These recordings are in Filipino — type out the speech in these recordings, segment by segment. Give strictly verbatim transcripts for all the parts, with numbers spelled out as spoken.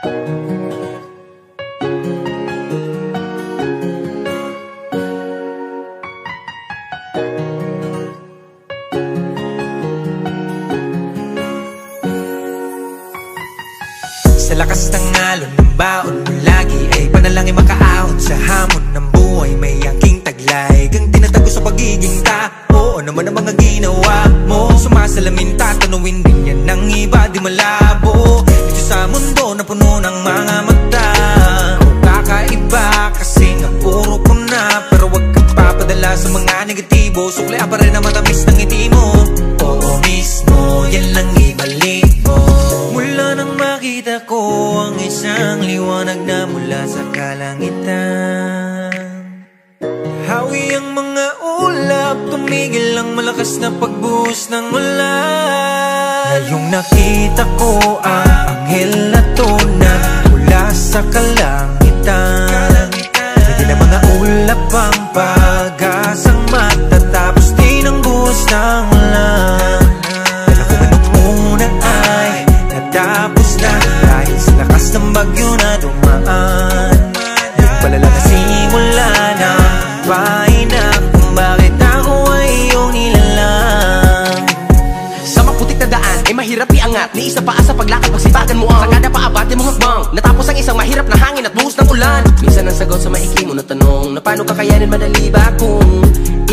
Sa lakas ng alon ng baon mo lagi ay panalangin makaahon sa hamon ng buhay. May angking taglay kang tinatago sa pagiging tao. Ano man ang mga ginawa mo, sumasalamin tatanungin din yan ng iba, di malabo. Dito sa mundo na puno ng mga mata, o kakaiba kasi nga puro ko na. Pero wag kang papadala sa mga negatibo, suklian pa rin ang matamis ng ngiti mo. Oo mismo, yan lang ibalik mo. Mula nang makita ko ang isang liwanag na mula sa kalangitan, hawi ang mga ulap, tumigil ang malakas na pagbuhos ng ulan. Ngayong nakita ko ang anghel na tunay mula sa kalangitan, hindi na mga ulap ang pag-asang matatapos din ang buhos ng ulan. Alam ko anong muna ay natapos na dahil sa lakas ng bagyo na dumaan. Yung palala na simula na paina kung bakit ako ay iyong nilalang. Sa maputik na daan ay mahirap iangat, ni isa pa sa paglakad pagsipagan mo ang sa kada paabati mo hakbang. Natapos ang isang mahirap na hangin at buhos ng ulan. Minsan ang sagot sa maikli mo na tanong na paano kakayanin, madali ba kung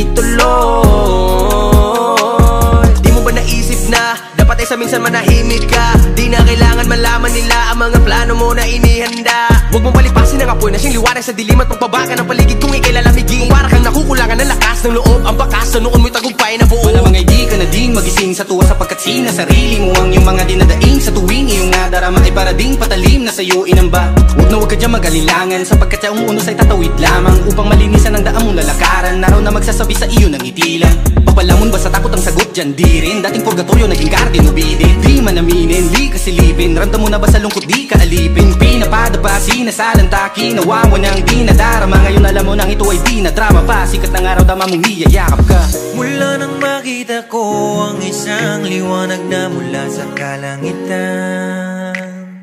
ituloy? Di mo ba naisip na dapat ay sa minsan manahimik ka? Di na kailangan malaman nila ang mga plano mo na inihanda. Huwag mong palipasin ang apoy na siyang liwanag sa dilim at pagbabaga ng paligid kung ikay lalamigin. Para kang nakukulangan ng lakas ng loob, ang bakas sa noon mo'y tagumpay na buo. Malamang ay di ka na din magising sa tuwa sapagkat sina sarili mo ang iyong mga dinadaing sa tuwing iyong nadarama ay para ding patalim na sa'yo inamba. Huwag na huwag ka dyan mag-alilangan sapagkat yung unos ay tatawid lamang upang malinisan ang daan mong lalakaran. Naraw na magsasabi sa iyo ng itilan, papalamon ba sa takot ang sagot dyan? Di rin dating purgatorio naging garden ubidin. Di man aminin, di kasilipin, ramdam mo na ba sa lungkot di ka alipin? Pinapadapa, sinasalantakin, nawawa nang di nadarama. Ngayon alam mo nang ito ay di na drama pa, sikat ng araw tama mong iyayakap ka. Mula nang makita ko ang isang liwanag na mula sa kalangitan,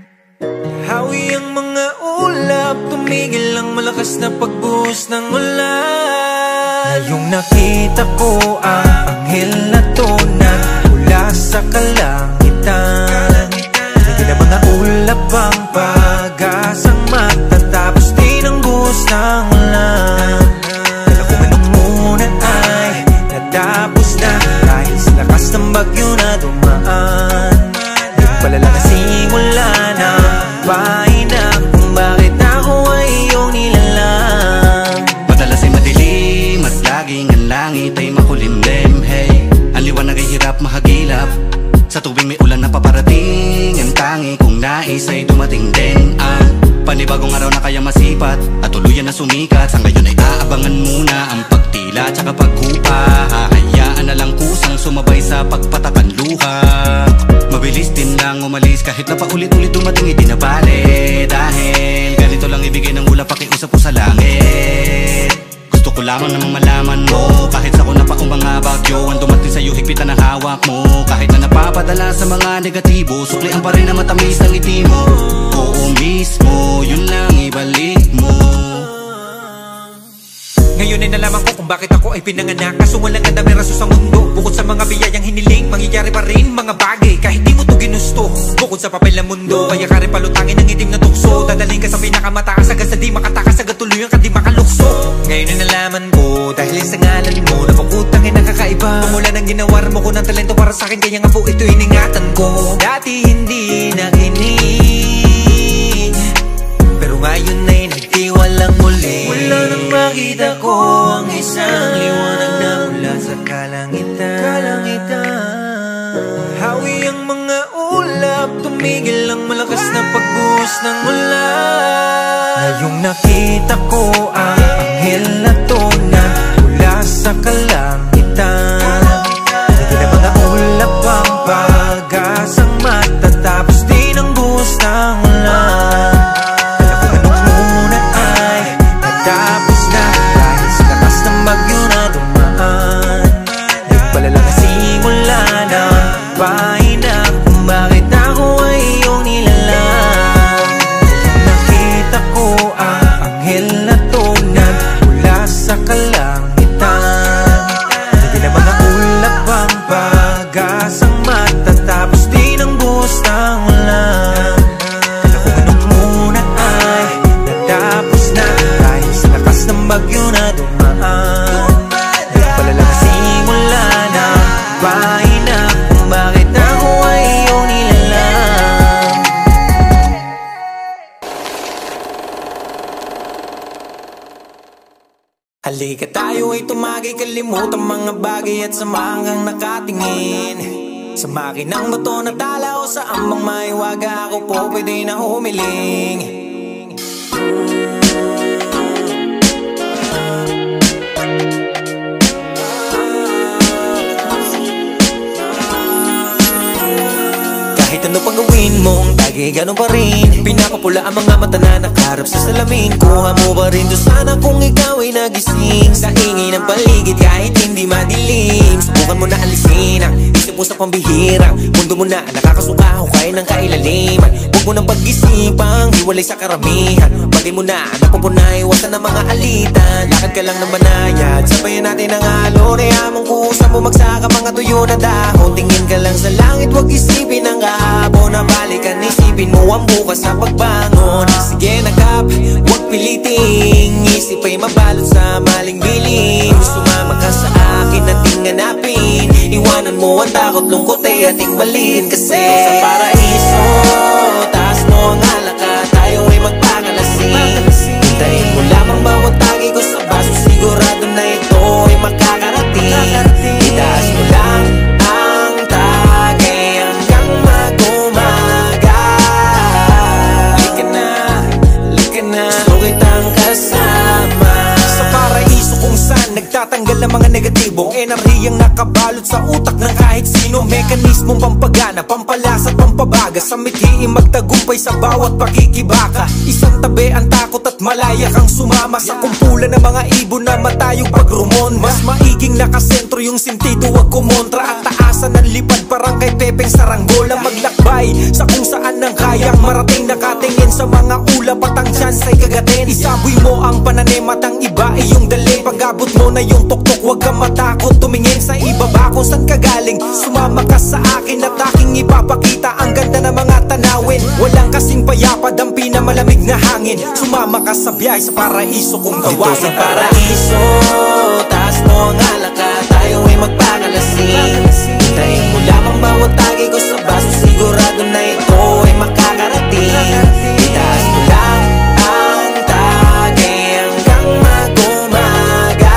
hawi ang mga ulap, tumigil ang malakas na pagbuhos ng ulan. Ngayong nakita ko ang anghel na tunay mula sa kalangitan, hindi na mga ulap ang pag-asang matatapos din ang buhos ng ulan. Alam ko anong muna ay natapos na dahil sa lakas ng bagyo na dumaan. Yung palala na simula na paina kung bakit ako ay iyong nilalang. Madalas ay madilim at laging ang langit ay makulimlim. Hey, ang liwanag ay hirap mahagilap sa tuwing may ulan na paparating. Ang tangi kung nais ay dumating din ang panibagong araw na kaya masipat at tuluyan na sumikat. Sa ngayon ay aabangan muna ang pagtila tsaka pagkupa. Hahayaan na lang kusang sumabay sa pagpatakan luha. Mabilis din lang umalis kahit na paulit-ulit dumating hindi na bale. Dahil ganito lang ibigay ng ulap, pakiusap ko sa langit. Gusto ko lamang namang malaman mo, kahit sa kuna pa ang mga bagyo, ang dumating sa'yo higpitan ang hawak mo. Kahit na napapadala sa mga negatibo, suklian pa rin na matamis ang ngiti mo. Oo mismo, yun lang ibalik mo. Ngayon ay nalaman ko kung bakit ako ay pinanganak. Kaso walang ganda may raso sa mundo. Bukod sa mga biyayang hiniling, mangyayari pa rin mga bagay kahit di mo to ginusto. Bukod sa papel ng mundo, kaya ka rin palutangin ng itim na tukso. Dadaling ka sa pinakamataas hanggang sa di makatakas, hanggang tuluyan ka di makalukso. Ngayon ay nalaman ko dahil sa ngalan mo na pag-utang ay nakakaiba. Pumula ng ginawar mo ko ng talento para sa akin, kaya nga po ito iningatan ko. Dati hindi nakinig, pero ngayon ay nagtiwalang muli. Wala nang makita ko ang isang liwanag na mula sa kalangitan, kalangitan. Hawi ang mga ulap, tumigil ang malakas na pagbuhos ng ulan. Ngayong nakita ko ang anghel na tunay mula sa kalangitan, hindi na mga ulap ang pag-asang matatapos din ang buhos ng ulan. Tapos na dahil sa lakas ng bagyo na dumaan. Nagpalala na simula na pahinap kung bakit ako ay iyong nilalang. tumagay, kalimutan mga bagay at samahan kang nakatingin sa makinang bato na tala o saan mang maiwaga, ako po pwede na humiling. Kahit ano pang gawin mong tagay, ganun pa rin. Pinapapula ang mga mata na nakaharap sa salamin. Kuha mo pa rin doon sana kung ikaw ay nagising sa ingay ng paligid kahit hindi madilim. Subukan mo na alisin ang isip mo sa pambihirang mundo mo na nakakasuka, hukay ng kailaliman. Huwag mo nang pag-isipang hiwalay sa karamihan. Bagay mo na napupunay, iwasan ng mga alitan. Lakad ka lang ng banayad, sabayan natin ang alon. Ayamang kusa mo magsaka mga tuyo na dahon. Tingin ka lang sa langit, huwag isipin ang kahapon na balikan. Isipin mo ang bukas sa pagbangon. Sige nakap, huwag piliting isip ay mabalot sa maling bilin. Sumama ka sa akin at tinghanapin. Iwanan mo ang takot, lungkot ay ating balin. Kasi sa paraiso, taas mo ang alaka, tayo ay magpakalasing. Hintayin mo lamang bawat tagi ko sa baso, sigurado na ito ay makakarating. Itaas mo lang ang tagay hanggang mag-umaga. Lika na, lika na, gusto kitang kasama sa paraiso kung saan nagtatanggal ang mga negatibong enerhiyang nakabalot sa utak ng kahit sino. Mekanismong pampagana, pampalasa at pampabaga sa mithiing magtagumpay sa bawat pakikibaka. Isang tabi ang takot at malaya kang sumama sa kumpulan ng mga ibon na matayog pagrumon. Mas maiging nakasentro yung sentido, wag kumontra at taasan ng lipad parang kay Pepeng Saranggola. Maglakbay sa kung saan nang kayang marating, nakatingin sa mga ulap at ang chance ay kagatin. Isaboy mo ang pananim at ang iba ay yung daling. Pag-abot mo na yung tuktok, wag kang matakot tumingin sa ibaba kung saan ka galing. Sumama ka sa akin at aking ipapakita ang ganda ng mga tanawin. Walang kasing payapa, dampi na malamig na hangin. Sumama ka sa biyahe sa paraiso kung tawagin. Dito sa paraiso, taas mo ang alaka, tayo ay magpakalasing. Hintayin mo lamang bawat tagi ko sa baso, sigurado na ito ay makakarating. Itaas mo lang ang tagay hanggang mag-umaga.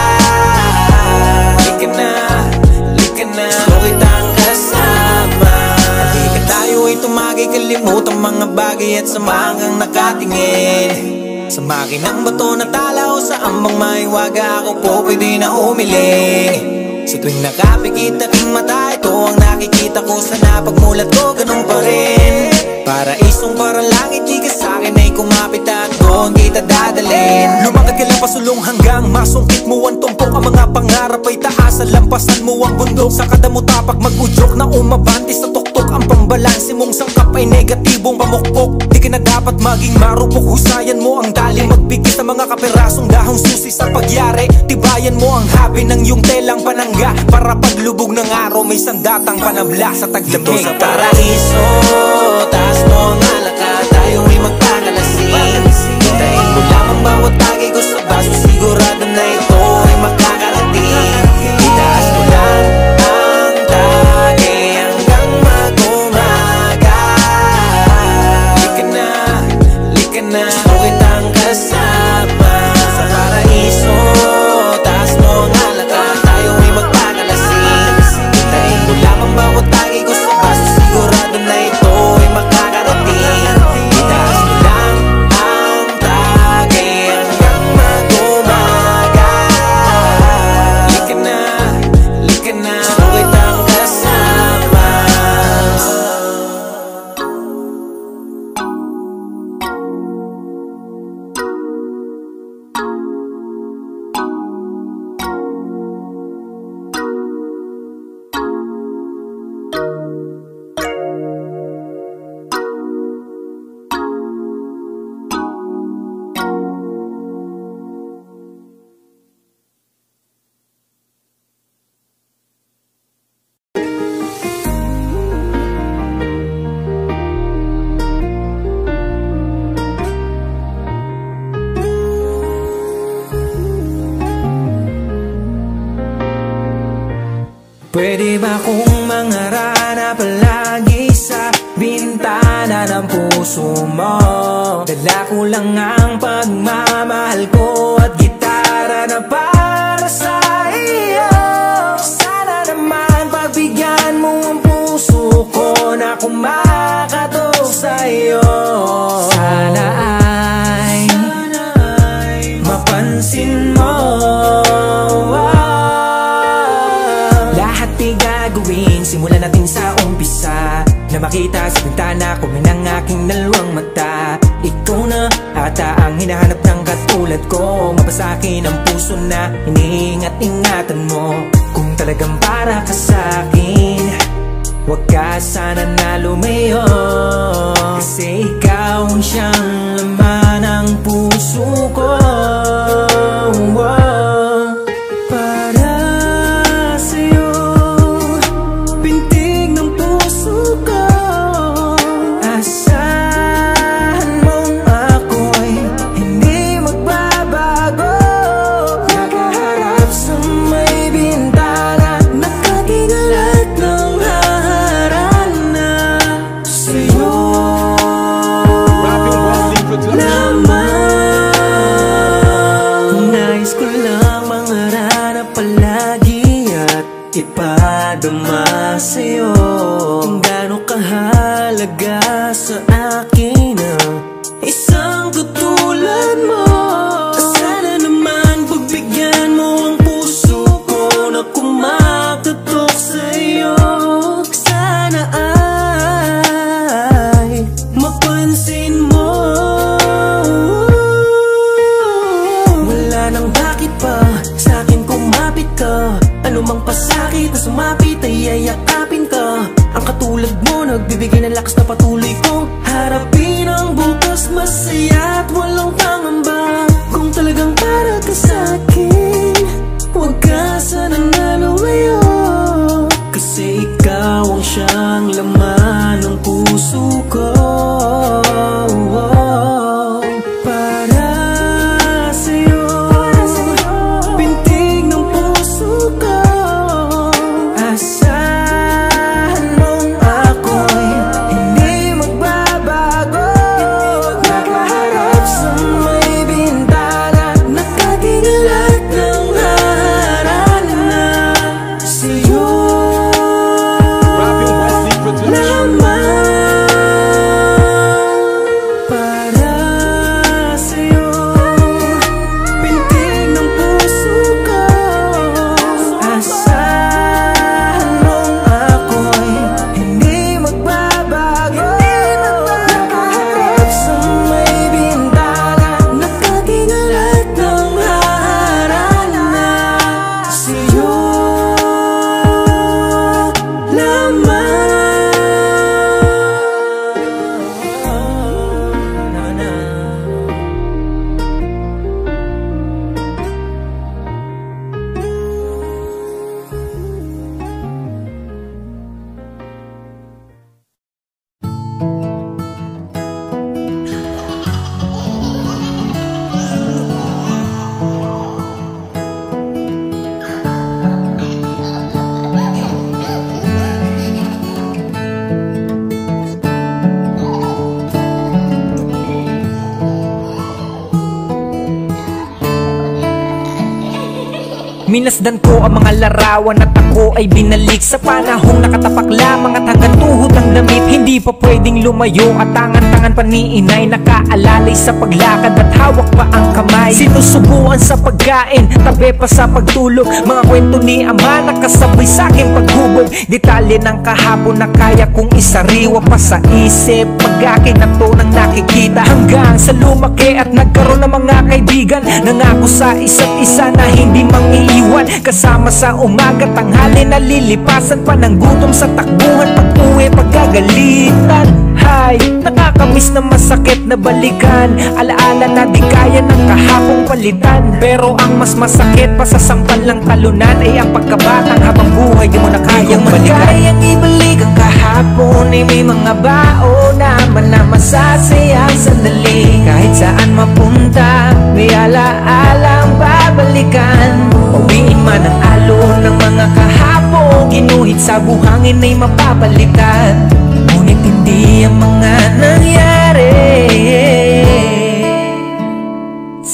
Lika na, lika na, gusto kitang kasama. Halika tayo ay tumagay, kalimutan mga bagay at samahan kang nakatingin sa makinang bato na tala o saan mang maiwaga, ako po pwede na humiling. Sa tuwing nakapikit aking mata, ito ang nakikita ko. Sana pagmulat ko, ganun pa rin. Paraisong parang langit, di ka sa'kin ay kumapit at doon kita dadalhin. Lumakad ka lang pasulong hanggang masungkit mo ang tumpok. Ang mga pangarap ay taasan, lampasan mo ang bundok. Sa kada mo tapak mag-udyok na umabanti sa tuktok. Ang pambalansi mong sangkap ay negatibong pamukpok. Di ka na dapat maging marupok, husayan mo ang dali. Magbigay sa mga kaperasong dahong susi sa pagyari. Tibayan mo ang habi ng iyong telang panangga, para paglubog ng araw may sandatang panabla sa taglamig. Dito sa paraiso, taas mo ang alaka, tayo ay magpakalasing. Hintayin mo lamang bawat tagi ko sa baso, sigurado na ito ay makakarating. Itaas mo lang ang tagay hanggang mag-umaga. Lika na, lika na, gusto kitang kasama sa paraiso. Taas mo ang alaka, tayo ay magpakalasing. Hintayin mo lamang bawat tagi ko sa baso, sigurado na ito ay makakarating. Itaas mo lang ang tagay hanggang mag-umaga. Lika na, lika na, gusto kitang kasama. Pwede ba kong mangarana palagi sa bintana ng puso mo? Dala ko lang ang pagmamahal ko at gitara na para sa iyo. Simulan natin sa umpisa, na makita sa bintana ko ng aking dalawang mata. Ikaw na ata ang hinahanap ng katulad ko, mapasakin ang puso na iniingat-ingatan mo. Kung talagang para ka sa'kin, huwag ka sana na lumayo, kasi ikaw ang siyang laman ng puso ko. Para sa'yo, pintig ng puso ko. Asahan mong ako'y hindi magbabago. Nakaharap sa may bintana, nakatingalat ng harana. Sa'yo naman, nais ko lang mangarap palagi at ipadama sa'yo kung gaano kahalaga sa akin ang isang katulad mo. Sana naman pagbigyan mo ang puso ko na kumakatok sa'yo. Sana ay mapansin mo. Wala nang bakit pa sa'kin kumapit ka. Anumang pasakit na sumapit ay yayakapin ka. Ang katulad mo nagbibigay ng lakas na patuloy kong harapin ang bukas. Masaya at walang pangamba. Kung talagang para ka sa'kin, huwag ka sana na lumayo, kasi ikaw ang siyang laman ng puso ko. Para sa'yo, pintig ng puso ko. Asahan mong ako'y hindi magbabago. Nakaharap sa may bintana, nakatingalat ng harana. Sa'yo naman, para sa'yo, pintig ng puso ko. Asahan mong ako'y hindi magbabago. Nakaharap sa may bintana, nakatingalat ng harana. Sa'yo naman. Minasdan ko ang mga larawan at ako ay binalik sa panahong nakatapak lamang at hanggang tuhod ang damit. Hindi pa pwedeng lumayo at tangan-tangan pa ni inay, nakaalalay sa paglakad at hawak pa ang kamay. Sinusubuan sa pagkain, tabi pa sa pagtulog, mga kwento ni ama nakasabay sa aking paghubog. Detalye ng kahapon na kaya kong isariwa pa sa isip, pag-akin na to nang nakikita. Hanggang sa lumaki at nagkaroon ng mga kaibigan, nangako sa isa't isa na hindi mangiiwan. Kasama sa umaga, tanghali, nalilipasan pa ng gutom sa takbuhan, pag-uwi, pagkagalitan. Hay, nakakamiss na masakit na balikan, alaala na di kaya ng kahapong palitan. Pero ang mas masakit pa sa sampal ng talunan ay ang pagkabatang habang buhay di mo na kayang balikan. Di kayang ibalik ang kahapon, ay may mga baon naman na masasayang sandali. Kahit saan mapunta, may alaalang babalikan. Uwiin man ang alon ng mga kahapon, ginuhit sa buhangin ay mapapalitan. Ngunit hindi ang mga nangyari. Sa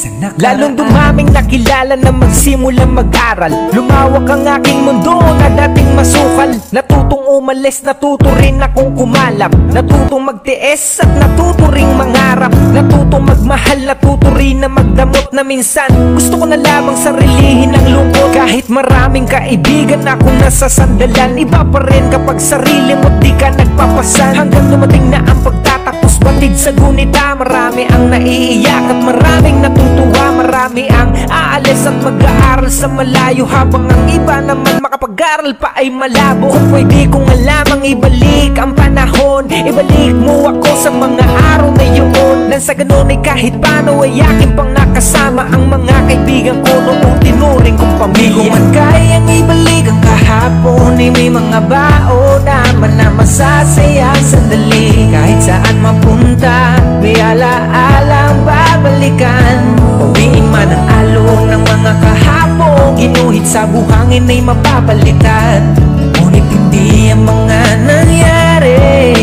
Lalong dumaming nakilala na magsimulang mag-aral. Lumawak ang aking mundo na dating masukal. Natutong umalis, natuto rin akong kumalap. Natutong magtiis at natuto ring mangarap. Natutong magmahal, natuto rin na magdamot na minsan gusto ko na lamang sarilihin ang lungkot. Kahit maraming kaibigan akong nasasandalan, iba pa rin kapag sarili mo di ka nagpapasan. Hanggang dumating na ang pagtatapos, batid sa gunita. Marami ang naiiyak at maraming natutuwa. Marami ang aalis at mag-aaral sa malayo, habang ang iba naman makapag-aral pa ay malabo. Kung pwede ko nga lamang ibalik ang panahon, ibalik mo ako sa mga araw na yun. Nang sa ganun ay kahit paano ay aking pang nakasama ang mga kaibigan ko noong tinuring kong pamilya. Di ko man kayang ibalik ang kahapon, ay may mga baon naman na masasaya sandali. Kahit saan mapunta, may alaalang babalikan. Pawiin man ang alon ng mga kahapon, ginuhit sa buhangin ay mapapalitan. Ngunit hindi ang mga nangyari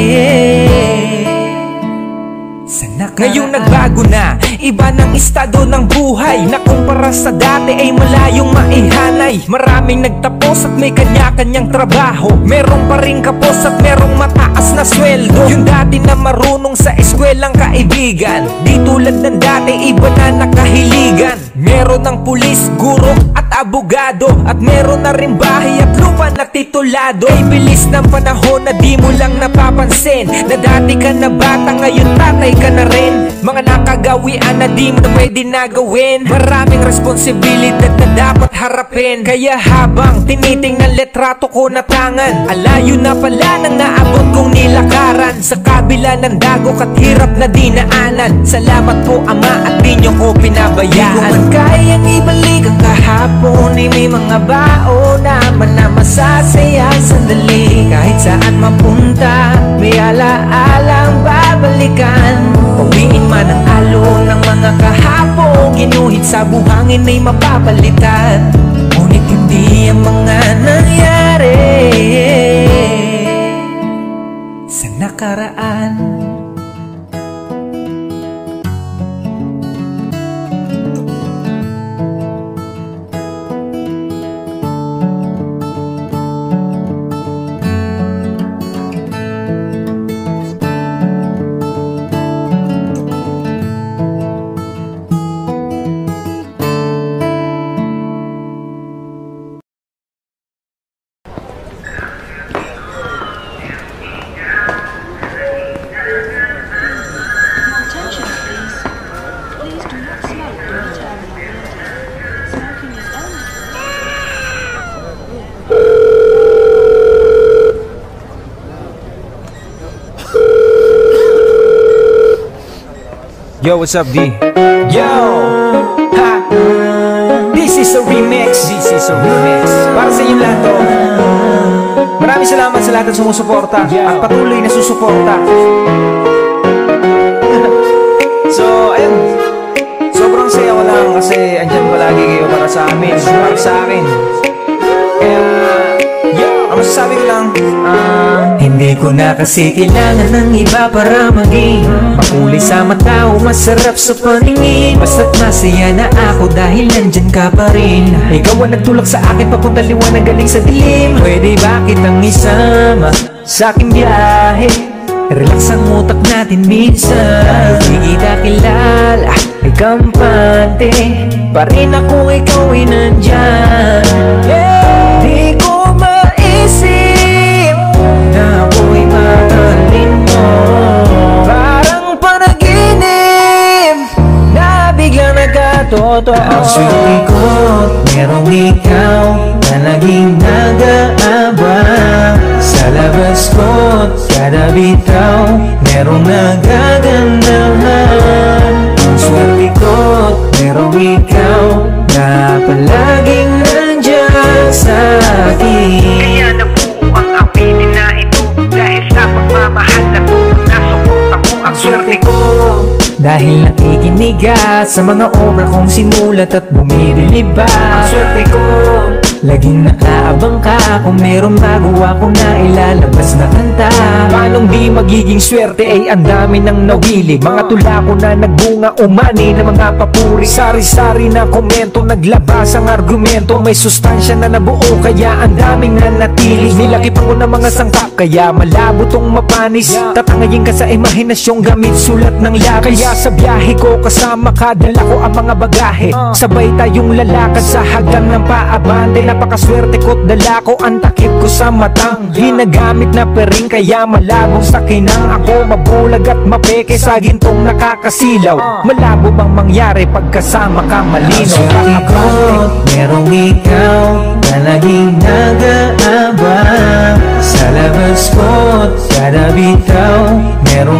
sa nakaraan. Ngayong nagbago na, iba ng estado ng buhay, na kumpara sa dati ay malayong maihanay. Maraming nagtapos at may kanya-kanyang trabaho. Meron pa rin kapos at merong mataas na sweldo. Yung dati na marunong sa eskwelang kaibigan, di tulad ng dati, iba na nakahiligan. Meron ng pulis, guro at abogado, at meron na rin bahay at lupa na titulado. Ay bilis ng panahon na di mo lang napapansin, na dati ka na bata, ngayon tatay ka na rin. Mga nakagawian na di mo na pwede na gawin. Maraming responsibilidad na dapat harapin. Kaya habang tinitingnan letrato ko na tangan, alayo na pala nang naabot kong nilakaran. Sa kabila ng dagok at hirap na dinaanan, salamat po Ama at di nyo ko pinabayaan. Di ko man kayang ibalik ang kahapon, ay may mga baon naman na masasaya sandali. Kahit saan mapunta, may alaalang babalikan. Pawiin man ang alon ng mga kahapon, ginuhit sa buhangin ay mapapalitan. Ngunit hindi ang mga nangyari sa nakaraan. Yo, what's up, D? Yo! Ha! This is a remix. This is a remix. Para sa inyo lahat to. Maraming salamat sa lahat ng sumusuporta at patuloy na susuporta. So, ayun. Sobrang saya ko lang kasi andyan palagi kayo para sa amin, para sa akin. Kaya, yo, ang masasabi ko lang, uh, hindi ko na kasi kailangan ng iba para maging makulay sa mata o masarap sa paningin. Basta't masaya na ako dahil nandyan ka pa rin. Ikaw ang nagtulak sa akin papunta liwanag galing sa dilim. Pwede ba kitang isama sa aking biyahe? Relax ang utak natin minsan. Kahit di kita kilala, ay kampante pa rin ako, ikaw ay nandyan. Yeah. Di ko maisip na ako'y mahalin mo. Parang panaginip na biglang nagkatotoo. Ang swerte ko't merong ikaw na naging nag-aabang. Sa labas ko't kada bitaw merong nagagandahan. Ang swerte ko't merong ikaw na palaging nandyan sa akin. Kaya nabuo ang awitin na ito dahil sa pagmamahal na ito. Nasuporta mo ang swerte ko dahil nakikinig ka sa mga obra kong sinulat at bumibili ba. Ang swerte ko Laging nakaabang ka kung merong bago ako na ilalabas na kanta. Paanong di magiging swerte ay ang dami ng nawili. Mga tula ko na nagbunga umani na mga papuri. Sari-sari na komento, naglabas ang argumento. May sustansya na nabuo kaya ang daming nanatili. Nilakipan ko ng mga sangkap kaya malabo tong mapanis. Tatangayin ka sa imahinasyong gamit sulat ng lapis. Kaya sa biyahe ko kasama ka, dala ko ang mga bagahe. Sabay tayong lalakad sa hagdan ng paabante. Napakaswerte ko't dala ko ang takip ko sa matang. Ginagamit na pering kaya malabong sakinang. Ako mabulag at mapeke sa gintong nakakasilaw. Malabo bang mangyari pagkasama ka malinaw? Ikot, merong ikaw na laging nag-aabang. Sa labas ko't kada bitaw merong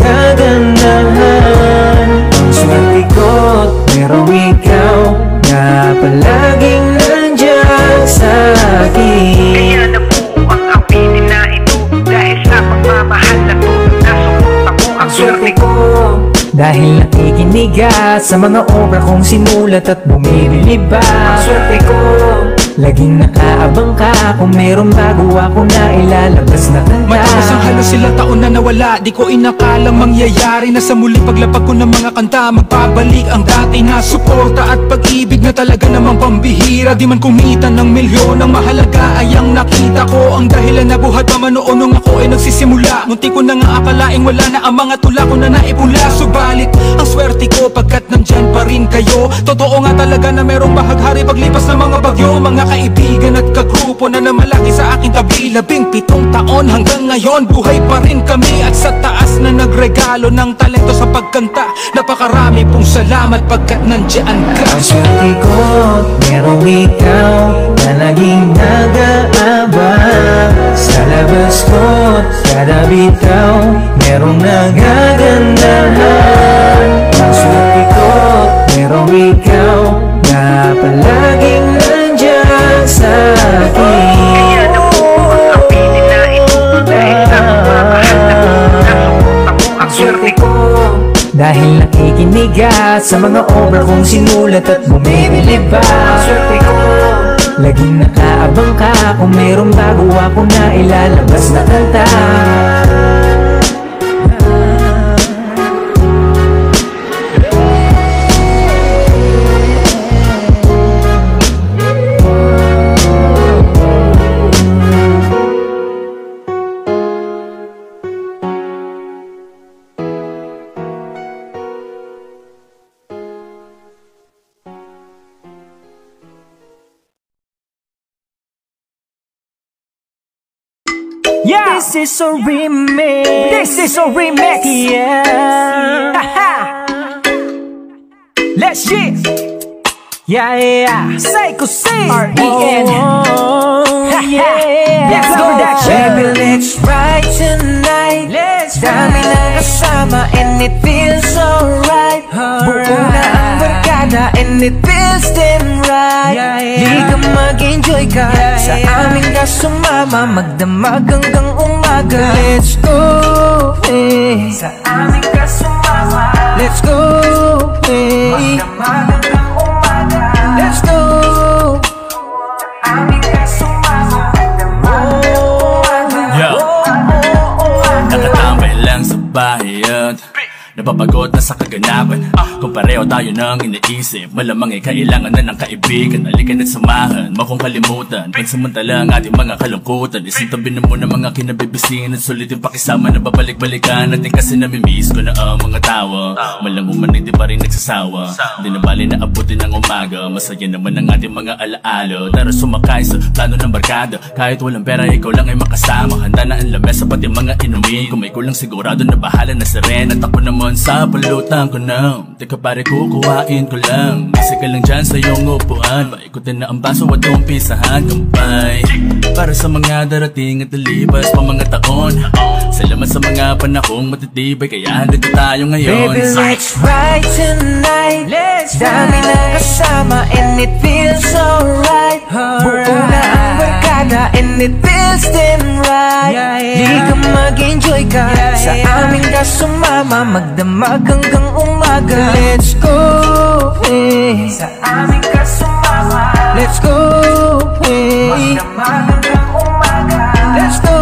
nagagandahan. Ang swerte ko't merong ikaw na palaging nandyan sa akin. Kaya nabuo ang awitin na ito dahil sa pagmamahal na tulad na sumutan mo ang swerte ko. Dahil nakikinig ka sa mga obra kong sinulat at bumibili ba. Ang swerte ko, laging nakaabang ka kung merong bago ako na ilalabas na kanta. Matapos ang halos sila taon na nawala, di ko inakalang mangyayari na sa muli paglapag ko ng mga kanta. Magbabalik ang dati na suporta at pag-ibig na talaga namang pambihira. Di man kumita ng milyon, ang mahalaga ay ang nakita ko. Ang dahilan na buhat pa man noon nung ako ay nagsisimula. Munti ko na nga akalaing wala na ang mga tula ko na naipula. Subalit ang swerte ko pagkat nandyan pa rin kayo. Totoo nga talaga na merong bahaghari paglipas ng mga bagyo. Mga kaibigan at kagrupo na namalaki sa aking tabi. Labing pitong taon hanggang ngayon buhay pa rin kami. At sa taas na nagregalo ng talento sa pagkanta. Napakarami pong salamat pagkat nandyan ka. Ang swerte ko, merong ikaw na laging nag-aabang. Sa labas ko't kada bitaw merong nagagandahan. Ang swerte ko, merong ikaw na palaging nandyan sa akin. Kaya nabuo ang awitin na ito dahil sa pagmamahal na tulad na sumutan mo ang swerte ko. Dahil nakikinig ka sa mga obra kong sinulat at bumibili ba. Ang swerte ko, laging nakaabang ka kung merong bago ako na ilalabas na kanta. Yeah, this is a remix. This is a remix. Yeah. Let's shit. Yeah, yeah. Psycho C. R E N. Yeah. Let's go. Baby, let's ride tonight. Let's dami na kasama and it feels alright. Buo na ang barkada and it feels damn right. Di ka mag-enjoy ka sa amin ka sumama. Magdamag hanggang umaga. Let's go, eh. Sa amin ka sumama. Let's go, eh. Magdamag hanggang umaga. Let's go. Sa amin ka sumama. Magdamag hanggang umaga. Yo, nakatambay lang sa bahay at napapagod na sa kaganapan. Kung pareho tayo nang iniisip, malamang ay kailangan na ng kaibigan. Alikan at samahan, makong kalimutan pansamantala ang ating mga kalungkutan. Isintabi na muna mga kinabibisin at sulit yung pakisama na babalik-balikan natin. Kasi namimiss ko na ang mga tawa. Malang umanay di pa rin nagsasawa. Di na bali na abutin ng umaga. Masaya naman ang ating mga alaalo. Tara sumakay sa plano ng barkada. Kahit walang pera ikaw lang ay makasama. Handa na ang lamesa pati mga inumin. Kung may kulang sigurado na bahala na si Ren. At ako naman sa pulutan ko na. Teka pare kukuhain ko lang. Kasi ka lang dyan sa iyong upuan. Paikutin na ang baso at umpisahan kampay. Para sa mga darating at nalipas pa mga taon. Salamat sa mga panahong matitibay. Kaya nandito tayo ngayon. Baby, let's ride tonight. Let's dami na kasama and it feels alright. Buo na ang barkada and it feels damn right. Di ka mag-enjoy ka sa amin ka sumama. Magdamag hanggang umaga. Let's go, eh. Sa amin ka sumama. Let's go, hey. Magdamag hanggang umaga. Let's go.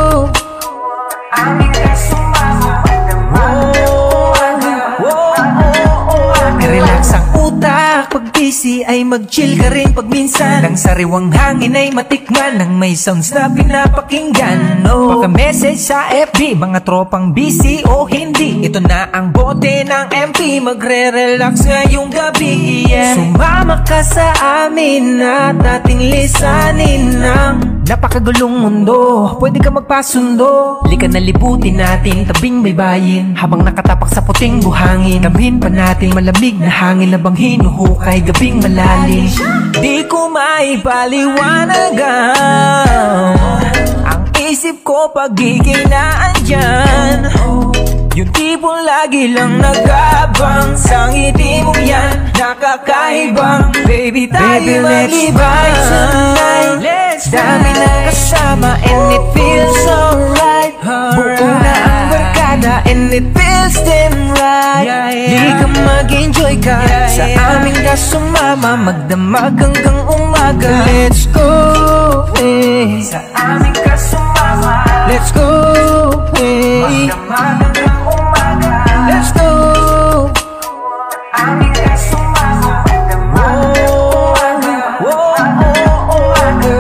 Aming kasumama. Magdamag hanggang umaga. Relax ang utak, pag busy ay mag-chill ka rin pag minsan. Nang sariwang hangin ay matikman, nang may sounds na pinapakinggan. No, baka message sa F B, mga tropang busy o hindi. Ito na ang bote ng M P, magre-relax ngayong gabi, yeah. Sumama ka sa amin at ating lisanin ng napakagulong mundo. Pwede ka magpasundo, lika na libutin natin tabing baybayin. Habang nakatapak sa puting buhangin, damhin pa natin malamig na hangin na bang hinuhukay gabing malalim. Di ko maipaliwanagan ang isip ko pagiging naandyan. Yung tipong lagi lang nag-aabang sa ngiti mo yan, nakakaibang. Baby, tayo maglibay tonight. Dami na kasama and it feels alright. Buo na ang barkada and it feels damn right. Di ka mag-enjoy ka sa aming kasumama, magdamag hanggang umaga. Let's go, hey. Sa aming kasumama. Let's go, hey. Magdamag hanggang umaga. Let's go. Aming kasumama. Magdamag hanggang umaga.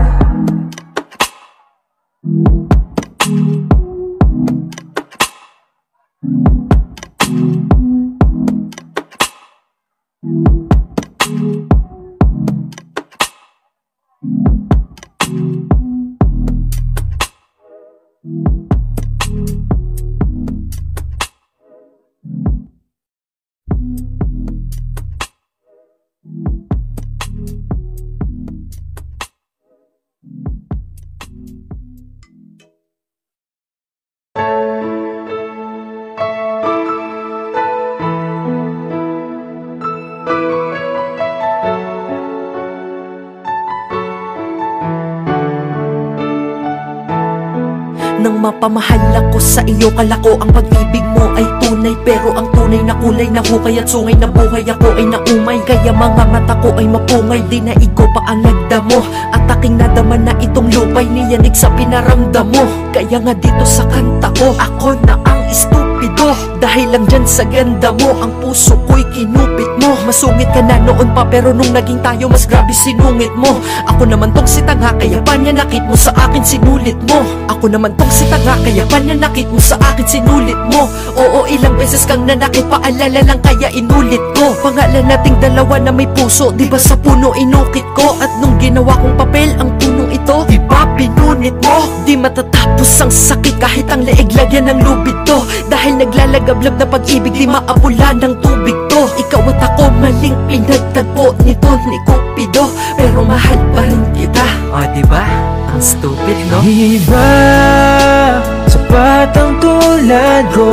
Nang mapamahal ako sa iyo, kala ko ang pag-ibig mo ay tunay. Pero ang tunay na kulay na hukay at sungay na buhay ako ay naumay. Kaya mga mata ko ay mapungay, di na ikaw pa ang nagdamo. At aking nadama na itong lupay niyanig sa pinaramdam mo. Kaya nga dito sa kanta ko, ako na ang estupido. Dahil lang dyan sa ganda mo, ang puso ko'y kinupit mo. Masungit ka na noon pa, pero nung naging tayo mas grabe sinungit mo. Ako naman tong si tanga, kaya panyanakit mo sa akin sinulit mo. Ako naman tong si tanga, kaya panyanakit mo sa akin sinulit mo. Oo, ilang beses kang nanakit, paalala lang kaya inulit ko. Pangalan nating dalawa na may puso, di ba sa puno inukit ko? At nung ginawa kong papel ang punong ito, di ba pinunit mo? Di matatapos ang sakit kahit ang leeg lagyan ng lubid to. Dahil naglalagablab na pag-ibig, di maapula ng tubig to. Ikaw at ako maling pinagtagpo nito ni Cupido, pero mahal pa rin kita. O diba? Ang stupid, no? Iba, sapat ang tulad ko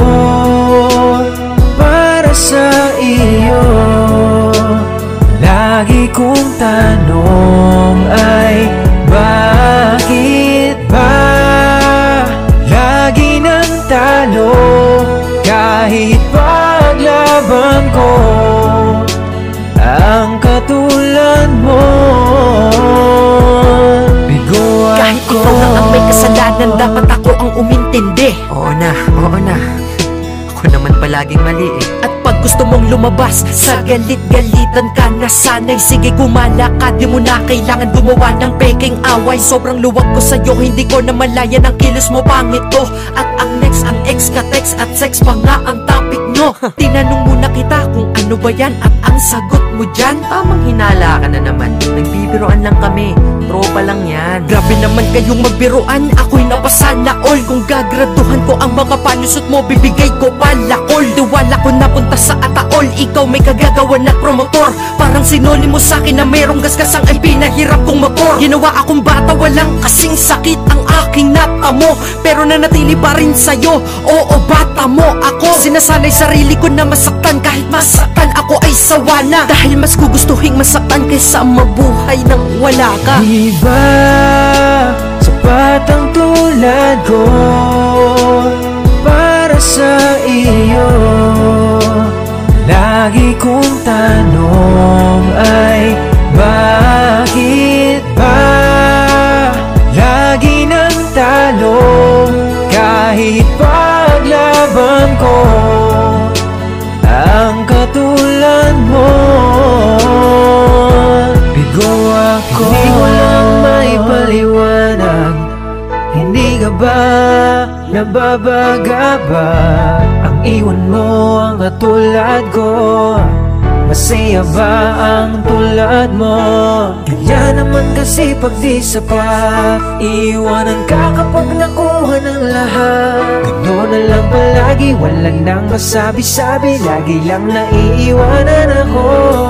para sa iyo. Lagi kong tanong ay bakit ba lagi nang talo kahit paglaban ko ang katulad mo. Bigo kahit ako, ikaw lang ang may kasalanan, dapat ako ang umintindi. oo na, oo na. Ako naman palaging mali eh. At pag gusto mong lumabas sa galit-galitan ka na sanay, sige gumala ka, di mo na kailangan gumawa ng peking away. Sobrang luwag ko sa'yo, hindi ko na malaya ng kilos mo, pangit to. At ang next, ang ex ka text at sex pa nga ang topic nyo. Tinanong muna kita kung ano ba yan at ang sagot mo dyan, Tamang hinala ka na naman. Nagbibiroan lang kami. Tropa lang yan. grabe naman kayong magbiruan, ako'y napasana all. Kung gagraduhan ko ang mga panusot mo, bibigay ko palakol. Diwala ko napunta sa ataol, ikaw may kagagawa na promotor. Parang sinoli mo sa'kin na merong gasgasang ay pinahirap kong motor. Ginawa akong bata, walang kasing sakit ang aking natamo, pero nanatili pa rin sa'yo, oo bata mo ako. Sinasanay sarili ko na masaktan, kahit masaktan ako ay sawa na. Dahil mas gugustuhin masaktan kaysa mabuhay nang wala ka. Iba, sapat ang tulad ko para sa iyo. Lagi kong tanong ay bakit ba, nababaga ba ang iwan mo ang katulad ko? Masaya ba ang tulad mo? Kaya naman kasi pag di sapat, iiwanan ka kapag nakuha ng lahat. Gano'n na lang palagi, wala nang masabi-sabi, lagi lang naiiwanan ako.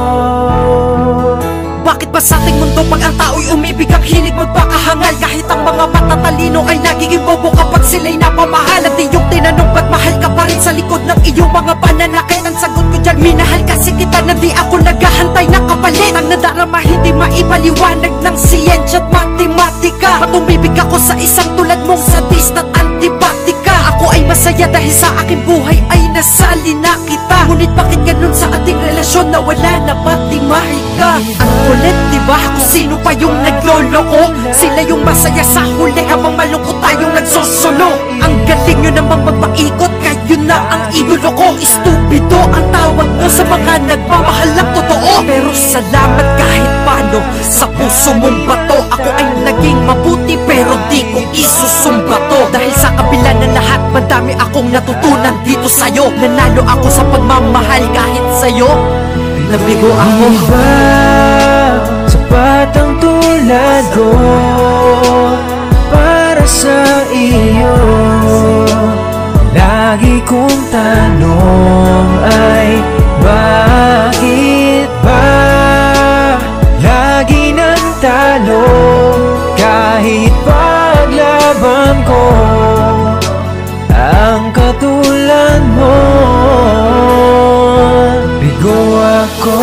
Bakit ba sa ating mundo pag ang tao'y umibig ang hilig magpakahangal? Kahit ang mga matatalino ay nagiging bobo kapag sila'y napamahal. At iyong tinanong ba't mahal ka pa rin sa likod ng iyong mga pananakit? Ang sagot ko dyan, minahal kasi kita na di ako naghahantay na kapalit. Ang nadarama hindi maipaliwanag ng siyensya at matematika. Ba't umibig ako sa isang tulad mong sadista at antipatika? Ako ay masaya dahil sa aking buhay ay nasali na kita. Ngunit bakit ganun sa ating relasyon na wala na pati mahika? Ang kulit diba kung sino pa yung nagloloko? Sila yung masaya sa huli habang malungkot tayong nagsosolo. Ang galing nyo namang magpaikot, kayo na ang idolo ko. Estupido ang tawag mo sa mga nagmamahal ng totoo. Pero salamat kahit paano sa puso mong bato. Ako ay naging mabuti pero di ko isusumba to. Dahil sa kabila ng lahat, madami akong natutunan dito sa'yo. Nanalo ako sa pagmamahal kahit sa'yo nabigo ako. Di ba sapat ang tulad ko para sa iyo? Lagi kong tanong ay bakit ba lagi nang talo? Kahit paglaban ko ang katulad mo, bigo ako.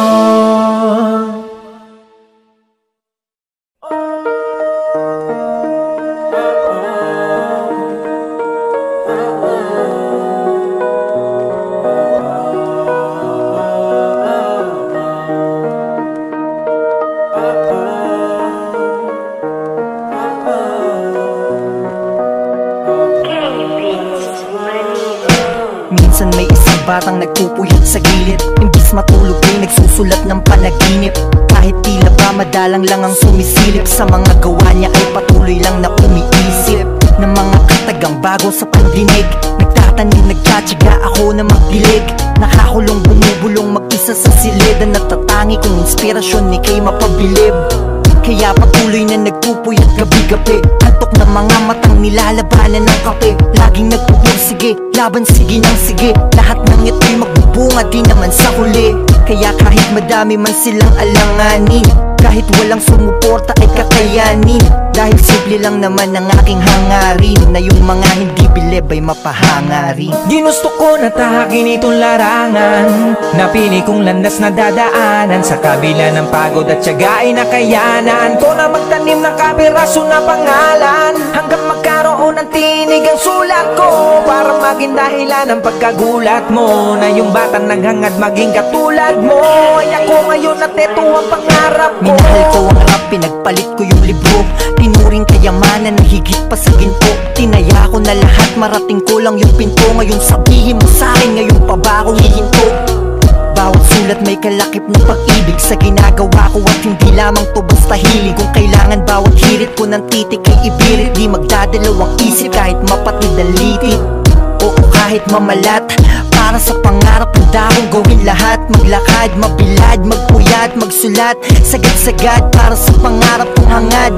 Minsan may isang batang nagpupuyat sa gilid, imbis matulog ay nagsusulat ng panaginip. Kahit tila ba madalang lang ang sumisilip, sa mga gawa niya ay patuloy lang na umiisip ng mga katagang bago sa pandinig. Nagtatanim, nagtsatsaga ako na magdilig, nakakulong bumubulong mag-isa sa silid. Ang natatangi kong inspirasyon ni kay mapabilib, kaya patuloy na nagpupuyat gabi-gabi. Antok na mga matang nilalabanan ng kape, laging nagpupursige, laban sige nang sige. Lahat ng ito'y magbubunga di naman sa huli. Kaya kahit madami man silang alanganin, kahit walang sumuporta ay kakayanin. Dahil simple lang naman ang aking hangarin, na yung mga hindi bilib ay mapahangarin. Ginusto ko na tahakin itong larangan, napili kong landas na dadaanan. Sa kabila ng pagod at tiyaga ay nakayanan ko na magtanim ng kapiraso na pangalan, hanggang magkaroon ng tinig ang sulat ko, para maging dahilan ng pagkagulat mo, na yung batang naghangad maging katulad mo. Ay ako ngayon at ito ang pangarap ko. Minahal ko ang rap, pinagpalit ko yung libro, tinuring kayamanan na higit pa sa ginto. Tinaya ko na lahat, marating ko lang yung pinto. Ngayon sabihin mo sa'kin, ngayon pa ba akong hihinto? Bawat sulat may kalakip ng pag-ibig sa ginagawa ko, at hindi lamang to basta hilig. Kung kailangan bawat hirit ko ng titik ay ibirit, di magdadalawang isip kahit mapatid ang litit. Oo kahit mamalat, para sa pangarap handa akong gawin lahat. Maglakad, mabilad, magpuyat, magsulat, sagad-sagad para sa pangarap kong hangad.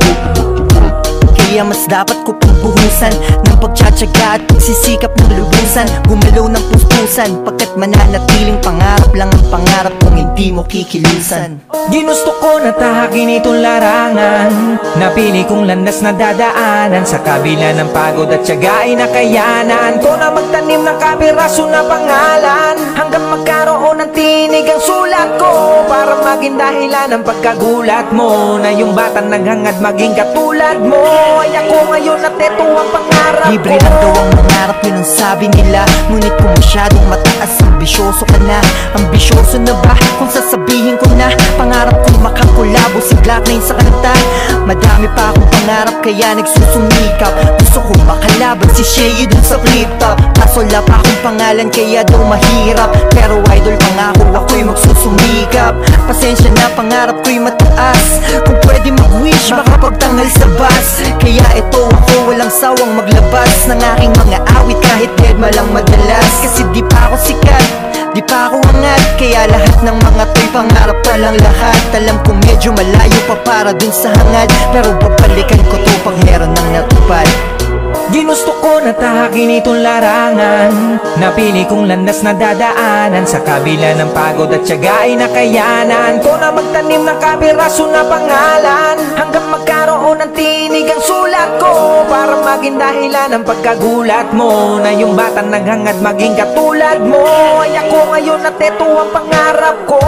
Kaya mas dapat ko pang buhusan ng pagtsatsaga at pagsisikap ng lubusan, gumalaw ng pustusan, pagkat mananatiling pangarap lang ang pangarap kung hindi mo kikilusan. Ginusto ko na tahakin itong larangan, napili kong landas na dadaanan. Sa kabila ng pagod at tiyaga ay nakayanan ko na magtanim ng kapiraso na pangalan, hanggang magkaroon ng tinig ang sulat ko, para maging dahilan ng pagkagulat mo, na yung batang naghangad maging katulad mo. Ay ako ngayon at ito ang pangarap ko. Libre lang daw ang mangarap, yun ang sabi nila. Ngunit kung masyadong mataas, ambisyoso ka na. Ambisyoso na ba kung sasabihin ko na pangarap kong makakolabo si Glock nine sa kanta? Madami pa akong pangarap kaya nagsusumikap. Gusto ko makalaban si Shay dun sa flip top, kaso wala pa akong pangalan kaya daw mahirap. Pero idol pangako ako'y magsusumikap. Pasensya na pangarap ko'y mataas, kung pwede mag-wish makapagtangal sa bus. Kaya ito ako walang sawang maglabas ng aking mga awit kahit dead malang madalas. Kasi di pa ako sikat, di pa ako angat, kaya lahat ng mga to'y pangarap pa lang lahat. Alam ko medyo malayo pa para dun sa hangad, pero babalikan ko to pag meron nang natupad. Ginusto ko na tahakin itong larangan, napili kong landas na dadaanan. Sa kabila ng pagod at tiyaga ay nakayanan ko na magtanim ng kapiraso na pangalan, hanggang magkaroon ng tinig ang sulat ko, para maging dahilan ng pagkagulat mo na yung batang naghangad maging katulad mo. Ay ako ngayon at ito ang pangarap ko.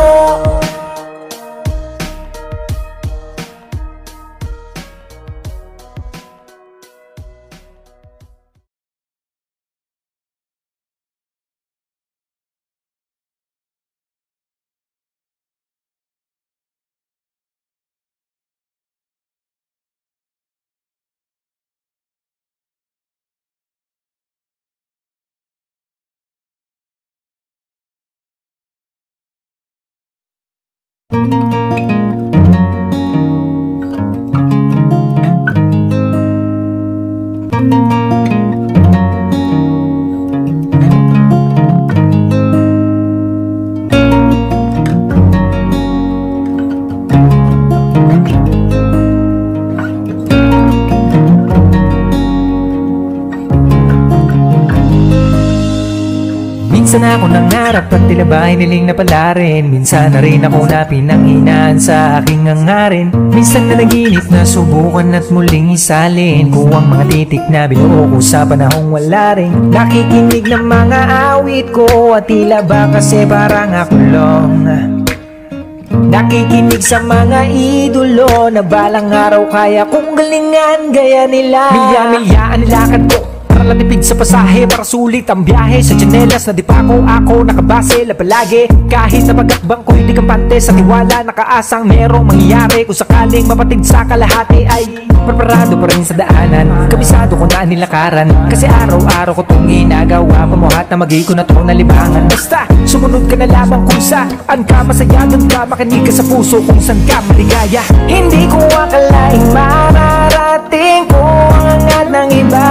Minsan ako nangarap at tila ba hiniling na pala rin. Minsan na rin ako napinanghinaan sa aking hangarin. Minsan na naginip na subukan at muling isalin ko ang mga titik na binuo ko sa panahong wala rin. Nakikinig ng mga awit ko at tila ba kasi parang ako lang nakikinig sa mga idolo na balang araw kaya kong galingan gaya nila. Milya-milyaan nilakad ko para latipid sa pasahe, para sulit ang biyahe sa tsinelas na di pa ako ako nakabase la palagi. Kahit na pag-akbang ko hindi kampante sa tiwala, nakaasang merong mangyayari kung sakaling mapatid sa kalahati. Ay preparado pa rin sa daanan, kabisado ko na nilakaran, kasi araw-araw ko itong ginagawa. Pamuhat na magi ko na ito na libangan. Basta sumunod ka na lamang kung saan ka masaya, doon ka makinig ka sa puso kung saan ka maligaya. Hindi ko akalaing mararating ko ang angat ng iba,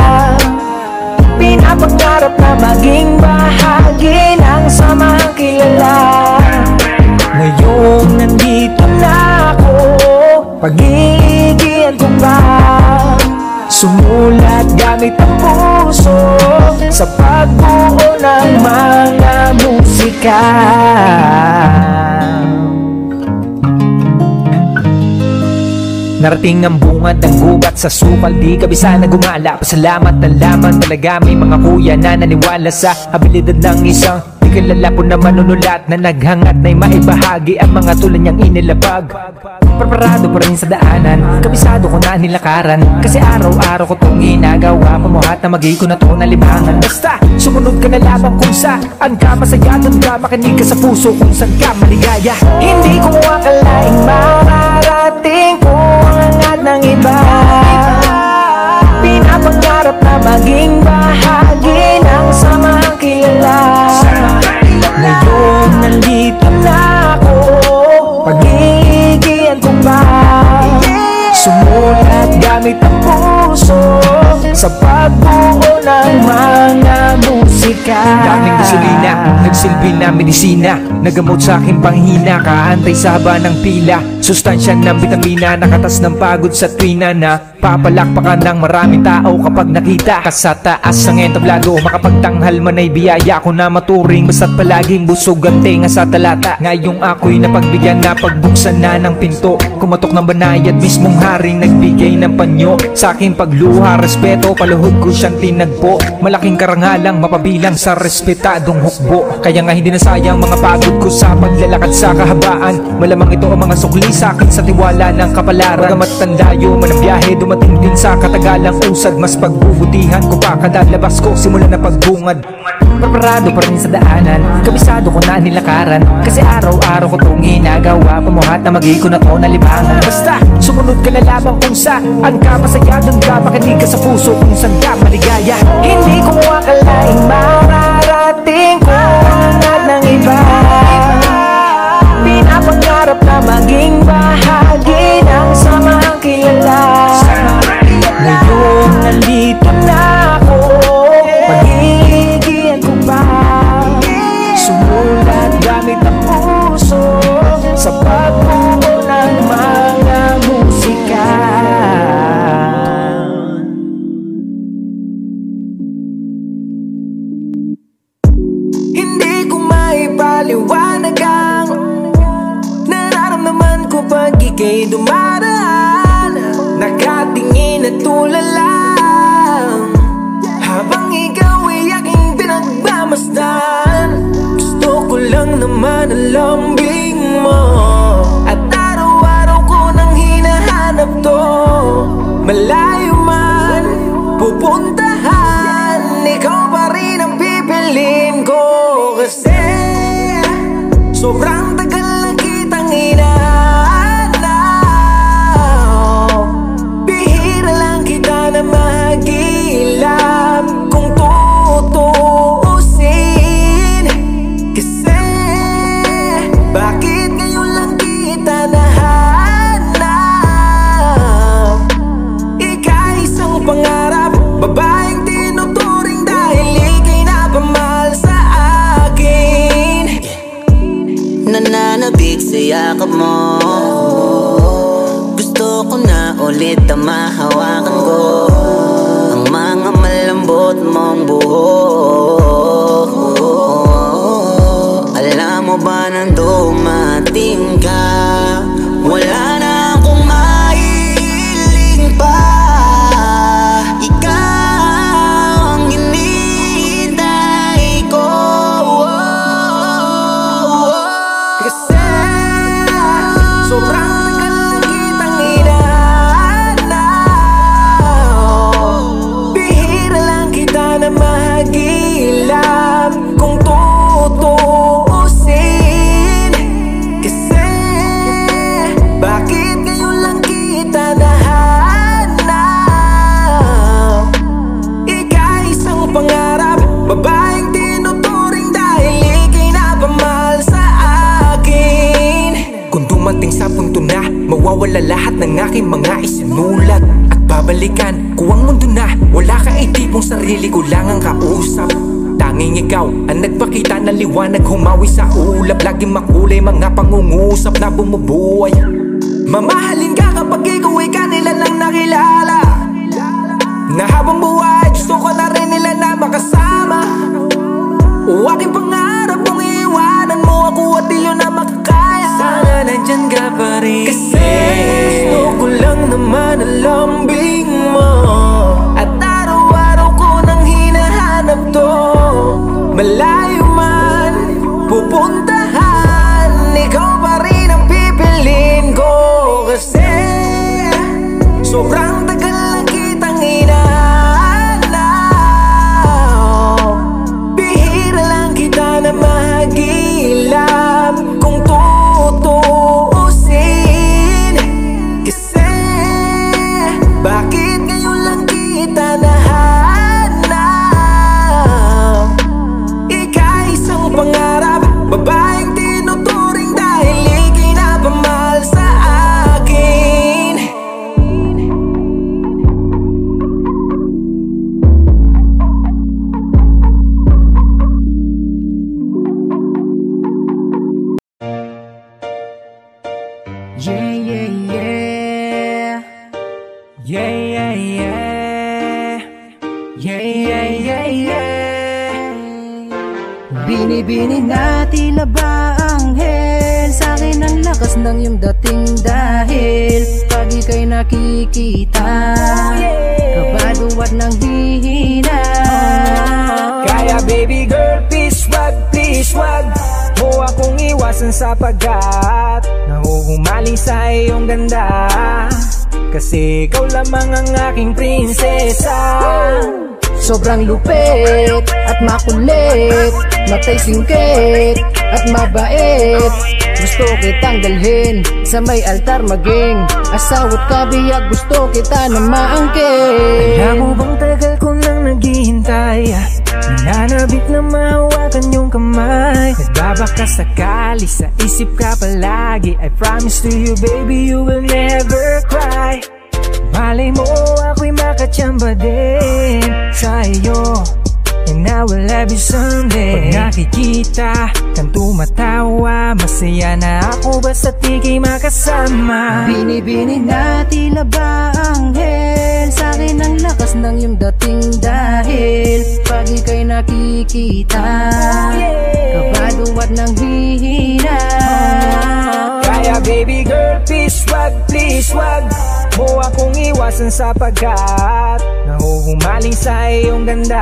pinapangarap na maging bahagi ng samahang kilala. Ngayong nandito na ako, pag-iigihan ko pa, sumulat gamit ang puso sa pagbuo ng mga musika. Narating ang bungad ng gubat sa sukal, di kabisa na gumala. Pasalamat na lamang talaga may mga kuya na naniwala sa abilidad ng isang di kilala po na manunulat, na naghangat na'y maibahagi ang mga tulad niyang inilabag. Preparado pa rin sa daanan, kabisado ko na nilakaran, kasi araw-araw ko itong ginagawa. Pamuhat na magi ko na ito na libangan. Basta sumunod ka na lamang kung saan ka masaya, doon ka makinig ka sa puso kung saan ka maligaya. Hindi ko akalaing mararating ko ang angat ng iba, pinapangarap na maging bahagi ng samahang kilala. Ngayon nandito na ako, pag-iigihan ko pa, sumulat gamit ang puso sa pagbuo ng mga musika. Daming gasolina, nagsilbi na medisina, nagamot sa aking panghina, kahantay sa haba ng pila, sustansya ng vitamina, nakatas ng pagod sa tuwina na papalakpakan ng maraming tao kapag nakita ka sa taas ng entablado. Makapagtanghal man ay biyaya ko na maturing, basta't palaging busog ang tenga sa talata. Ngayong ako'y napagbigyan na pagbuksan na ng pinto, kumatok ng banayad mismong haring nagbigay ng panyo sa aking pagluha. Respeto, paluhod ko siyang tinagpo, malaking karangalang mapabilang sa respetadong hukbo. Kaya nga hindi nasayang mga pagod ko sa paglalakad sa kahabaan, malamang ito ang mga sukli sa akin sa tiwala ng kapalaran. Bagamat tandayo man ang biyahe, dumating din sa katagalang usad. Mas pagbubutihan ko pa kada labas ko simula na pagbungad. Preparado pa rin sa daanan, kabisado ko na nilakaran. Kasi araw-araw ko tong ginagawa, pamuhat na mag-ikon ako na libangan. Basta sumunod ka na lamang kung saan ka masaya, dun ka makinig ka sa puso kung saan ka maligaya. Hindi ko akalaing mararating ko lahat ng iba. Pinapangarap na maging bahagi ng samahang kilala. Ngayon nandito na ako, pagiging ko pa sumulat gamit ang puso sa pagbuo ng mga musika. Hindi ko maipaliwanag ang nararamdaman ko pag ika'y dumaraan. Nakatingin at tulala habang ikaw ay aking pinagmamasdan. Gusto ko lang naman ang lambing mo at araw-araw ko nang hinahanap to. Malayo man pupuntahan, ikaw pa rin ang pipiliin ko. Kasi sobrang tagal na kitang hinahanap, bihira lang kita na mahagilap kung tutuusin. Kasi bakit ngayon lang kita nahanap? Ika'y isang pangarap, babaeng tinuturing dahil ika'y napamahal sa akin. Nananabig sa yakap mo, gusto ko na ulit na mahawakan ko ang mga malambot mong buhok. Alam mo ba nang dumating ka, wala na akong mahiling pa. Ikaw ang hinihintay ko. Kasi sobrang tagal na kitang hinahanap, bihira lang kita na mahagilap kung tutuusin. Kasi bakit ngayon lang kita nahanap? Ika'y isang pangarap, babaeng tinuturing dahil ika'y napamahal sa akin. Kung dumating sa punto na mawawala lahat ng aking mga isinulat at babalikan ko ang mundo na wala ka, ay tipong sarili ko lang ang kausap. Tanging ikaw ang nagpakita ng liwanag, humawi sa ulap, laging makulay mga pangungusap na bumubuhay. Mamahalin ka kapag ikaw ay kanila lang nakilala, na habang buhay gusto ko na rin nila na makasama. O aking pangarap mong iiwanan mo ako at di yun na makakaya. Sana nandyan ka pa rin, kasi gusto ko lang naman ang lambing mo at araw-araw ko nang hinahanap to. Malayo man pupuntahan, ikaw pa rin ang pipiliin ko. Kasi sobrang tagal na kitang hinahanap, bihira lang kita na mahagilap kung tutuusin. Kasi bakit ngayon lang kita nahanap? Ika'y isang pangarap, babaeng tinuturing dahil ika'y napamahal sa akin. Yeah, yeah, yeah. Yeah, yeah, yeah. Yeah, yeah, yeah, yeah. Bini-bini na tila ba anghel, sa akin ang lakas ng iyong dating dahil pag ika'y nakikita, kabado at nang hihina. Kaya baby girl, please wag, please wag mo akong iwasan sapagkat nahuhumaling sa iyong ganda. Kasi ikaw lamang ang aking prinsesa. Sobrang lupit at makulit, matay singkit at mabait. Gusto kitang dalhin sa may altar maging asawat kabiyag, gusto kita na maangkin. Alam mo bang tagal ko nang naghihintay, nananabik na mahawakan yung kamay. Nagbabaka sakali, sa isip ka palagi. I promise to you baby you will never cry. Malay mo ako'y makachamba din sa iyo, and I will love you someday. Pag nakikita kang tumatawa, masaya na ako basta't ika'y makasama. Bini-bini na tila ba anghel, sa'kin ang lakas ng iyong dating dahil pag ika'y nakikita, kabado at nang hihina. Kaya baby girl please wag, please wag mo akong iwasan sapagkat nahuhumaling sa iyong ganda.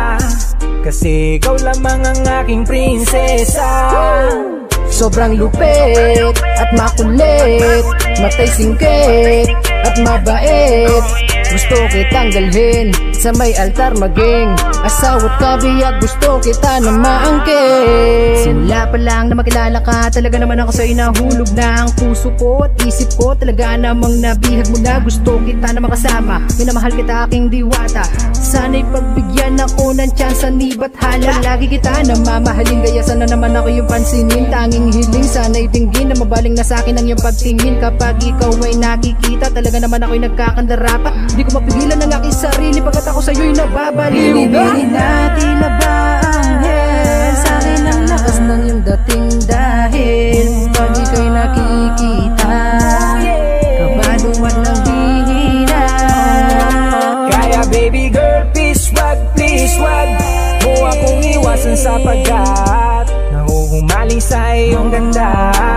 Kasi ikaw lamang ang aking prinsesa. Sobrang lupit at makulit, matay singkit at mabait. Gusto kitang dalhin sa may altar maging asawat kabiyag, gusto kita na maangkin. Simula pa lang na makilala ka, talaga naman ako sa'yo nahulog na ang puso ko at isip ko. Talaga namang nabihag mo na, gusto kita na makasama. Minamahal kita aking diwata, sana'y pagbigyan ako ng tsansa ni Bathala. Lagi kita na mamahalin, kaya sana naman ako yung pansinin. Tanging hiling sana'y tinggin na mabaling na sa'kin ang iyong pagtingin. Kapag ikaw ay nakikita, talaga naman ako'y nagkakandara pa. Di ko mapigilan ang aking sarili pagkat ako sa'yo'y nababalik. Bini-bini na tila ba anghel, sa'kin ang lakas ng iyong dating dahil pag ika'y nakikita, kabado at nang hihina. Kaya baby girl please wag, please wag mo akong iwasan sapagkat nahuhumaling sa iyong ganda.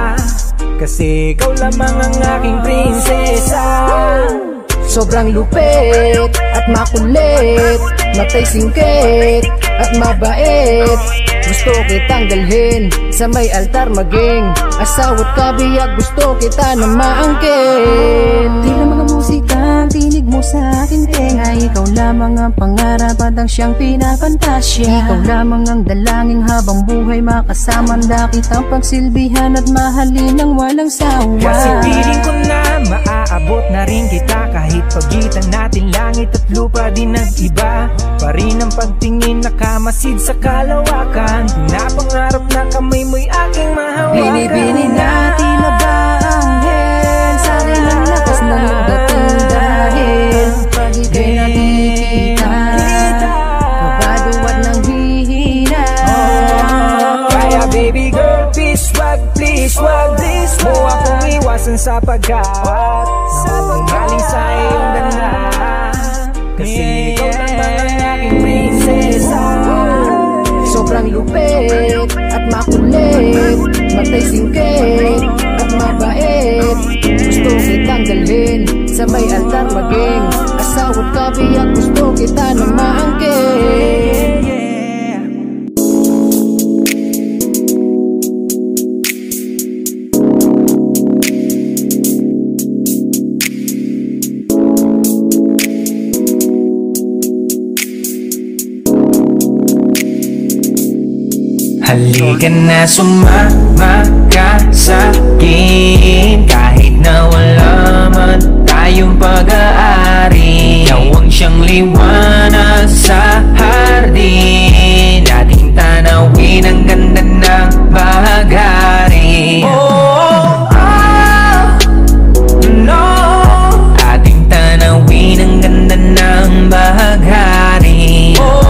Kasi ikaw lamang ang aking prinsesa. Sobrang lupit at makulit, matay singkit at mabait. Gusto kitang dalhin sa may altar maging asawat kabiyag, gusto kita na maangkin. Tila mga musika ang tinig mo sa akin tenga, ikaw lamang ang pangarap at ang siyang pinapantasya. Ikaw lamang ang dalangin habang buhay makasama, dakit ang pagsilbihan at mahalin ng walang sawa. Kasi piling ko na maaabot na rin kita, kahit pagitan natin langit at lupa di nag-iba pa rin ang pagtingin, nakamasid sa kalawakan. Pinapangarap na kamay mo'y aking mahawakan. Bini-bini na tila ba anghel, sa'kin ang lakas ng iyong dating dahil pag ika'y nakikita, kabado at nang hihina. Kaya baby girl please wag, please wag mo akong iwasan sapagkat nahuhumaling sa iyong ganda. Kasi ikaw lamang ang aking prinsesa. Sobrang lupit at makulit, matay singkit at mabait. Gusto kitang dalhin sa may altar maging asawat kabiyag, gusto kita na maangkin. Halika na sumama ka sa'kin, kahit na wala man tayong pag-aari. Yawang siyang liwanag sa hardin, ating tanawin ang ganda ng bahagari. Oh, oh, no, ating tanawin ang ganda ng bahagari. Oh,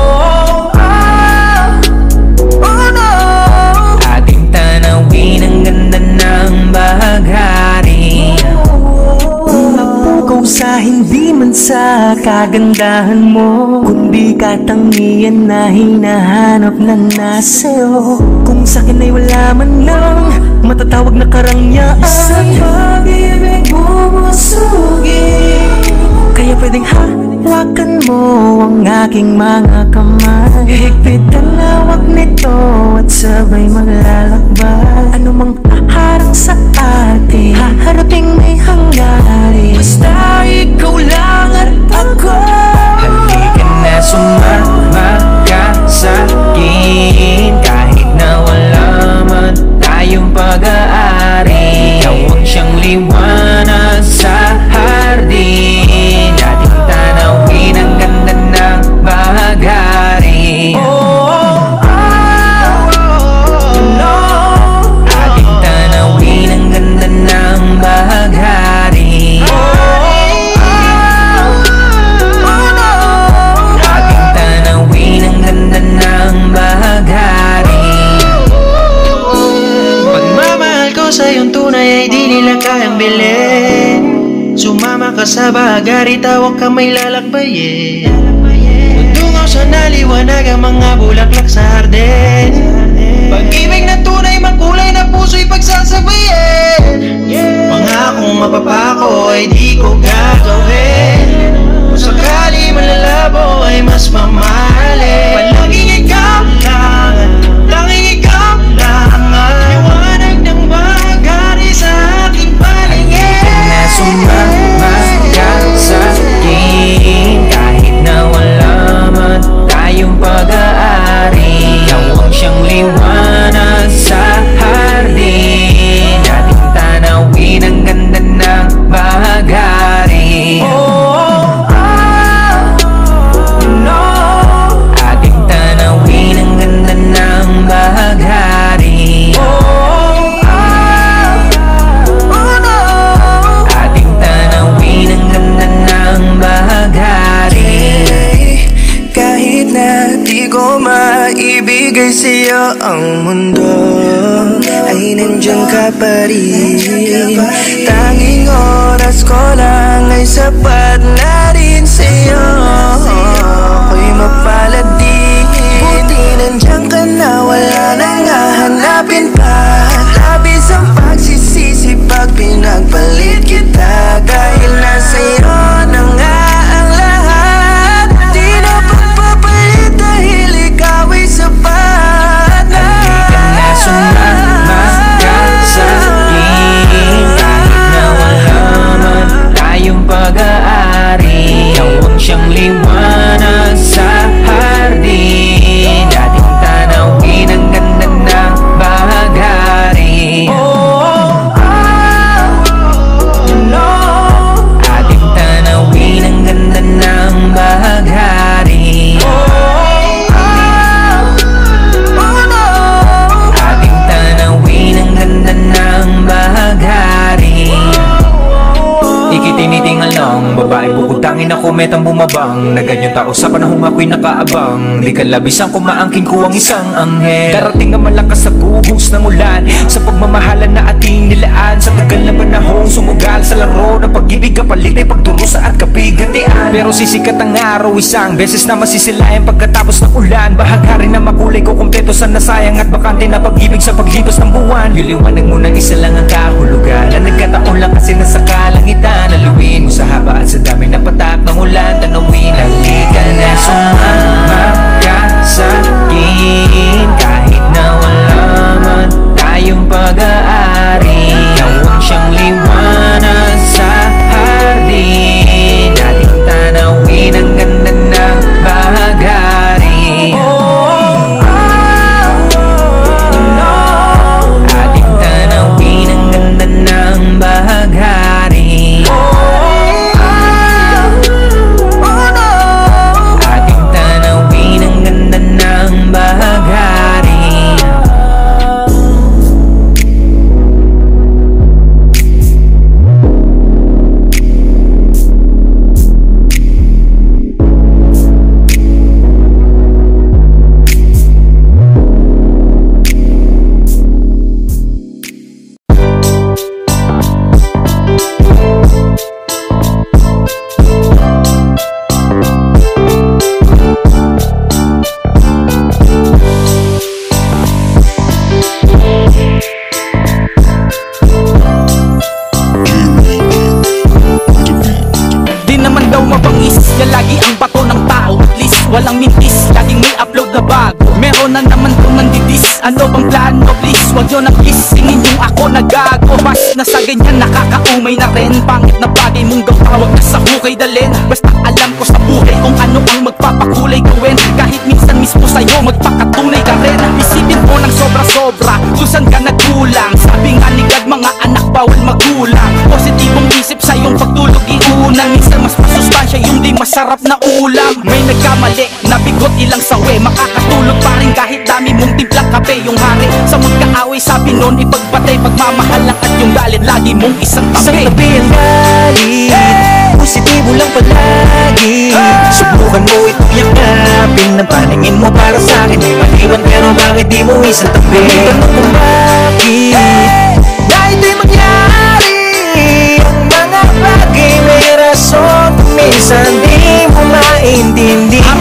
sa hindi man sa kagandahan mo, kundi katangian na hinahanap ng nasa'yo. Kung sa'kin ay wala man lang matatawag na karangyaan, isang pag-ibig bumusugin. Kaya pwedeng hawakan mo ang aking mga kamay, higpit ang lawak nito at sabay maglalakbay. Ano mang harang sa atin, haharaping may hangarin. Basta ikaw lang at ako. Halika na, sumama ka sa'kin, kahit na wala man tayong pag-aari. Ikaw ang siyang liwanag sa hardin, ating tanawin ang ganda ng bahagari. Oh, oh, oh, no. Ating tanawin ang ganda ng bahagari. Oh, oh, no. Ating tanawin ang ganda ng bahagari. Pagmamahal ko sa iyong tunay ay di nila kayang bilhin. Sumama ka sa bahagari, tawag ka may lalakbayin. Tungaw sa naliwanag ang mga bulaklak sa hardin. Pag-ibig na tunay, makulay na puso'y pagsasabayin. Pangakong mapapako ay di ko gagawin. Kung sakali malalabo ay mas mamahalin. Palaging ikaw lang, tanging ikaw lang ang liwanag ng bahagari sa aking paningin. Sumama ka sa'kin, kahit na wala man tayong pag-aari. Ikaw ang siyang liwanag sa hardin, ating tanawin ang ganda ng bahagari. Oh, oh, no. Ating tanawin ang ganda ng bahagari. Oh, oh, no. Ating tanawin ang ganda ng bahagari. Kahit na di ko maibigay sa'yo ang mundo, ay nandiyan ka pa rin. Tanging oras ko lang ay sapat na rin sa'yo. Ako'y mapalad din, buti nandiyan ka na, wala nang hahanapin pa. Labis ang pagsisisi pag pinagpalit kita, dahil nasa iyo na nga ang lahat. Di na pagpapalit dahil ikaw ay sapat na. Halika na, sumama ka sa'kin, kahit na wala man tayong pag-aari. Ikaw ang siyang liwanag sa hardin, ating tanawin ang ganda ng bahagari. Oh, oh, no. Ating tanawin ang ganda ng bahagari. Oh, oh, no. Ating tanawin ang ganda ng bahagari. Ikitinitingal lang, babae bukod tangin na kometang bumabang, na ganyang tao sa panahong ako'y nakaabang. Di ka labisang kumaangkin ko ang isang anghel. Darating ang malakas sa buhos ng ulan, sa pagmamahalan na ating nilaan. Sa tagal na panahong sumugal sa laro ng pag-ibig, kapalit ay pagdurusa at kapigatian. Pero sisikat ang araw, isang beses na masisilayan pagkatapos ng ulan. Bahagari na makulay ko kumpleto sa nasayang at bakante na pag-ibig sa paglipas ng buwan. Yung liwanag mo ng isa lang ang kahulugan, na nagkataon lang kasi nasa kalangitan. Naluwin mo sa haba at sa dami na patak ng ulan. Tanawin, halika na, sumama ka sa'kin, kahit na wala man tayong pag-aari. Ikaw ang siyang liwanag sa hardin, ating tanawin ang ganda ng bahagari. Oh, oh, no. Ating tanawin ang ganda ng bahagari. Oh, oh, no. Ating tanawin ang ganda ng bahagari. Walang mintis, laging may upload na bago. Meron na naman kung mandidis ano bang plano? Please, wag nyo nang gisingin yung ako nagago. Bas na sa ganyan nakakaumay na rin. Pangit na bagay mong gawa, wag na sa hukay dalin. Basta alam ko sa buhay kung ano ang magpapakulay gawin. Kahit minsan mismo sa'yo magpakatunay ka rin. Isipin mo ng sobra-sobra kung saan ka nagkulang. Sabi nga ni God, mga anak bawal magulang. Positibong isip sa iyong pagtulog iunan. Minsan mas masustansya yung di masarap na ulam. May nagkamali, nabigot ilang sawi. Makakatulog pa rin kahit dami mong timplang kape. Yung hari sa magkaaway, sabi nun ipagpatay. Pagmamahal lang at yung galit lagi mong isang tabi. Isang tabi ang galit, hey! Positibo lang palagi, hey! Subukan mo itong yakapin. Ang paningin mo para sa'kin ay maliwan, pero bakit di mo isang tabi? Tanong kung bakit, hey! Dahil di mangyari ang mga bagay, may rason. Minsan di mo maintindihan.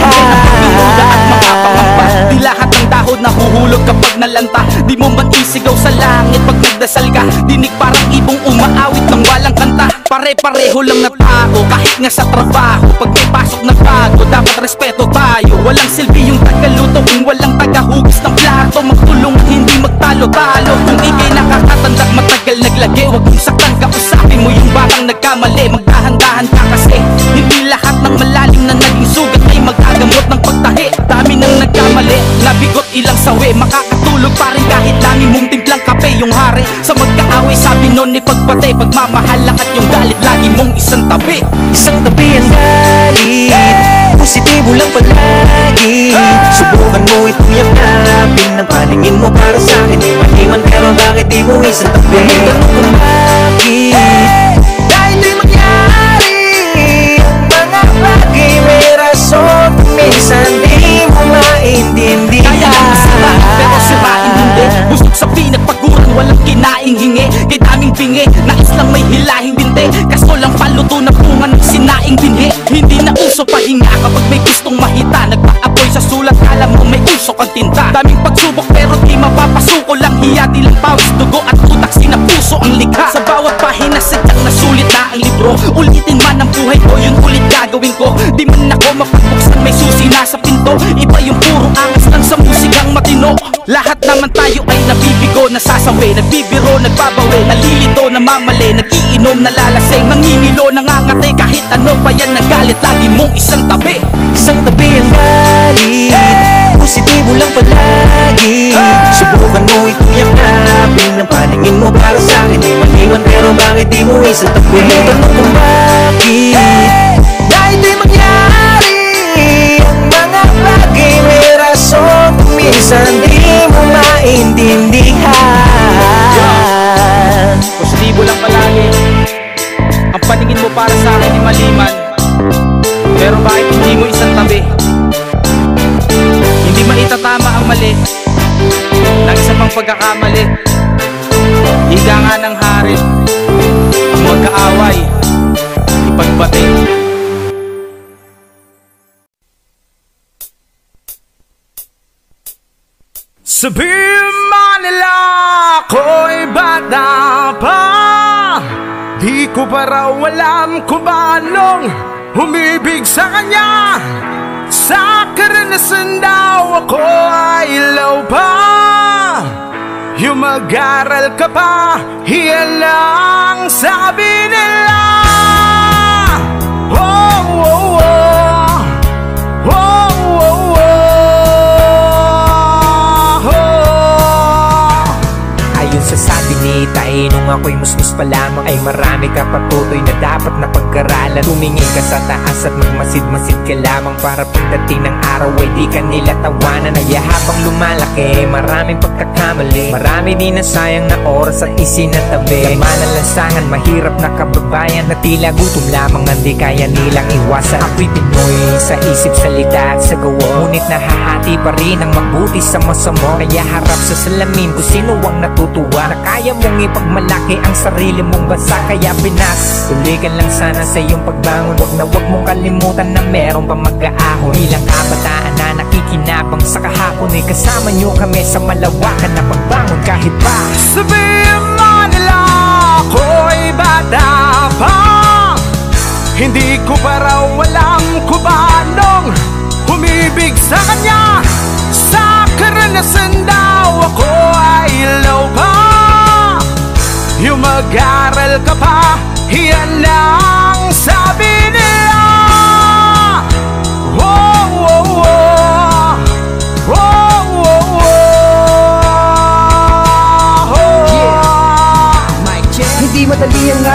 Di lahat ng dahon nahuhulog kapag nalanta. Di mo man isigaw sa langit pag nagdasal ka. Dinig parang ibong umaawit ng walang kanta. Pare-pareho lang na tao kahit nga sa trabaho. Pag may pasok na bago, dapat respeto tayo. Walang silbi yung tagaluto kung walang tagahugis ng plato. Magtulong at hindi magtalo-talo. Kung ikay nakakatanda matagal naglagay, wag mong saktan ka, usapin mo yung batang nagkamali. Magdahan-dahan ka kasi hindi lahat ng malalim na naging sugat ay magagamot ng pagtahi. Dami nang nagkamali, nabigot ilang sawi. Makakatulog pa rin kahit dami mong timplang kape. Yung hari sa magkaaway, sabi nun ipagpatay. Pagmamahal lang at yung galit lagi mong isang tabi. Isang tabi ang galit, hey! Positibo lang palagi, hey! Subukan mo itong yakapin. Ang paningin mo para sa'kin ay maliwan, pero bakit di mo isang tabi? Tanong kung bakit, hey! Dahil di mangyari ang mga bagay, may rason. Minsan di mo maintindihan. Kaya lang masira, pero sirain hindi. Busog sa pinagpaguran, walang kinaing hingi. Kay daming pingi, nais lang may hilahing binte. Kaso lang paluto na bunga ng sinaing binhi. Hindi na uso pahinga kapag may gustong mahita. Nagpa-apoy sa sulat, alam mo may usok ang tinta. Daming pagsubok pero di mapapasuko lang. Hiya, di lang pawis, dugo at utak, sinapuso ang likha. Sa bawat pahina sadyang nasulit na ang libro. Ulitin man ang buhay ko, yun ulit gagawin ko. Di man ako mapagbuksan, may susi na sa pinto. Iba yung puro angas lang sa musikang matino. Lahat naman tayo ay nabibigo, nasasawi, nagbibiro, nagbabawi, nalilito, namamali, nagiinom, nalalasing, nangingilo, nangangatay. Kahit ano pa yan ng galit, lagi mong isang tabi. Isang tabi ang galit, hey! Positibo lang palagi, hey! Subukan mo itong yakapin. Ang paningin mo para sa'kin ay maliwan, pero bakit di mo isang tabi? Tanong kung bakit, hey! Dahil di mangyari ang mga bagay, may rason. Minsan di mo maintindihan. Positibo lang palagi. Ang paningin mo para sa akin ay maliman, pero bakit hindi mo isang tabi? Hindi maitatama ang mali ng isa pang pagkakamali. Higa nga ng hari ang magkaaway, ipagpatay. Sabihin man nila ako'y bata pa, di ko pa raw alam kung paanong umibig sa kanya. Sa karanasan daw ako ay ilaw pa. Yung mag-aral ka pa, yan ang sabi nila. Oh, oh, oh. Oh, oh, oh. Sa sabi ni Tay, nung ako'y musmus pa lamang, ay marami ka patutoy na dapat na pag-aralan. Tumingin ka sa taas at magmasid-masid ka lamang, para pagdating ng araw ay di ka nila tawanan. Kaya habang lumalaki, maraming pagkakamali, marami din na sayang na oras at isinatabi. Laman ang lansangan, mahirap na kababayan, na tila gutom lamang ang di kaya nilang iwasan. Ako'y Pinoy sa isip, salita at sa gawa, ngunit nahahati pa rin ang mabuti sa masama. Kaya harap sa salamin kung sino ang natutuwa, na kaya mong ipagmalaki ang sarili mong bansa. Kaya Pinas, tuloy ka lang sana sa iyong pagbangon. Huwag na huwag mong kalimutan na meron pa mag-aahon. Bilang kabataan na nakikinabang sa kahapon, ay kasama nyo kami sa malawakan na pagbangon. Kahit pa sabihin man nila ako'y bata pa, hindi ko pa raw alam kung paanong umibig sa kanya. Sa karanasan daw ako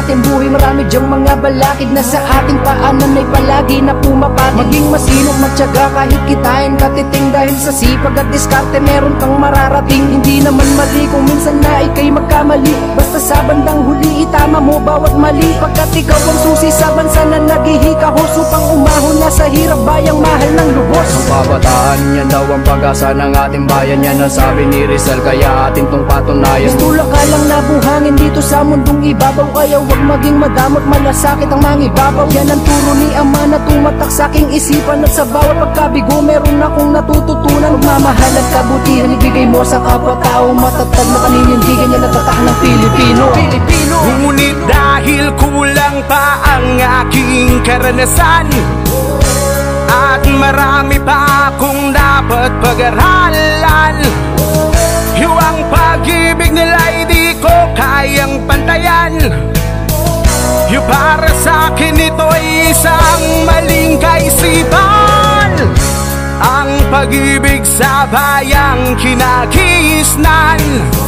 ating buhay. Marami dyang mga balakid na sa ating paanan ay palagi na pumapatid. Maging masinop, matyaga kahit kitain katiting. Dahil sa sipag at diskarte meron kang mararating. Hindi naman mali kung minsan na ika'y magkamali. Basta sa bandang huli itama mo bawat mali. Pagkat ikaw ang susi sa bansa na naghihikahos upang umahon na sa hirap bayang mahal ng lubos. Ang kabataan niya daw ang pag-asa ng ating bayan. Yan ang sabi ni Rizal, kaya atin tong patunayan. Gusto ka lang nabuhangin dito sa mundong ibabaw. Kaya huwag maging madamot, malasakit ang mangibabaw. Yan ang turo ni Ama na tumatak sa aking isipan. At sa bawat pagkabigo meron akong natututunan. Magmamahal at kabutihan ibigay mo sa kapwa-tao. Matatag na kaninindigan niya natatak ng Pilipino. Pilipino. Ngunit dahil kulang pa ang aking karanasan at marami pa akong dapat pag-aralan, yung pag-ibig nila'y di ko kayang pantayan. Yung para sa akin ito'y isang maling kaisipan. Ang pag-ibig sa bayang kinagisnan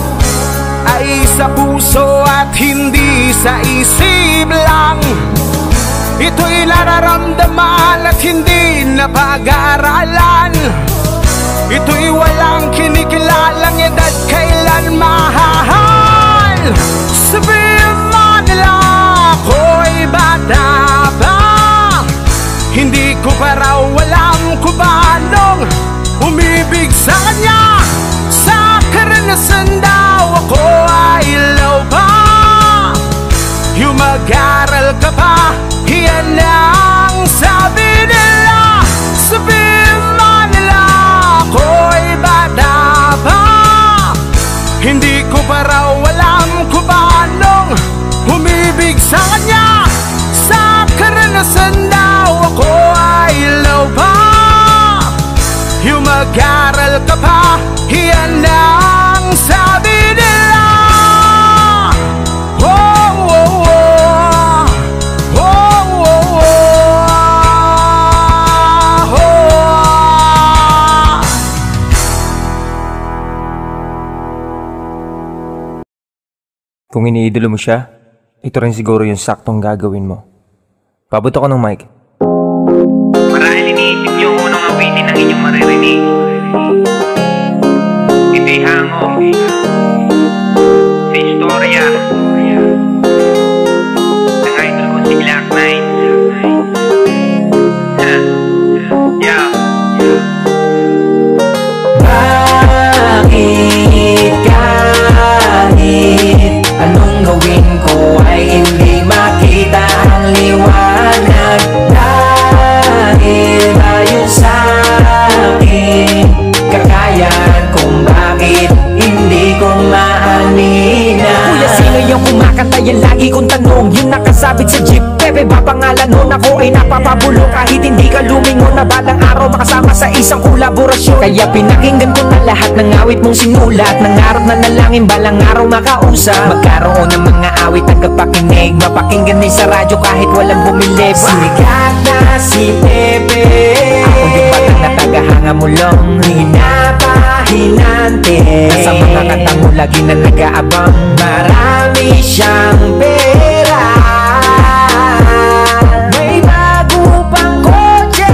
ay sa puso at hindi sa isip lang. Ito'y nararamdaman at hindi na pag-aaralan. Ito'y walang kinikilalang edad kailan mahal. Sabihin mo nila ako'y bata pa, hindi ko pa raw alam kung paanong umibig sa kanya. Sa karanasan daw ako ay ilaw pa. Yung mag-aral ka pa, yan ang sabi nila. Sabihin mo nila ako'y bata pa, hindi ko pa raw alam kung paanong umibig sa kanya. Sa karanasan daw ako ay ilaw pa. Yung mag-aral ka pa, yan ang sabi nila. Oh, oh, oh. Oh, oh, oh. Oh. Kung iniidolo mo siya, ito rin siguro yung saktong gagawin mo. Pabot ako ng mic. Marahil iniisip niyo kung anong awitin ang inyong maririnig. Ito'y hango sa istorya ng idol ko si Black Knight. Yeah. Bakit kahit anong gawin ko ay hindi makita ang liwanag? Dahil ayon sa akin kakayahan kung bakit hindi ko maanina. Kuya, sino yung kumakanta? Yan lagi kong tanong. Yung nakasabit sa jeep, Pepe ba pangalan nun? Ako ay napapabulo kahit hindi ka lumingon. Na balang araw makasama sa isang kolaborasyon. Kaya pinakinggan ko na lahat ng awit mong sinulat. Nangarap na nalangin balang araw makausap. Magkaroon ng mga awit tagapakinig, mapakinggan din sa radyo kahit walang bumili. Sikat na si Pepe, ako yung batang na tagahanga mulong hinapahinante. Sa mga kanta mo lagi na nag-aabang. Marami siyang pera, may bago pang kotse.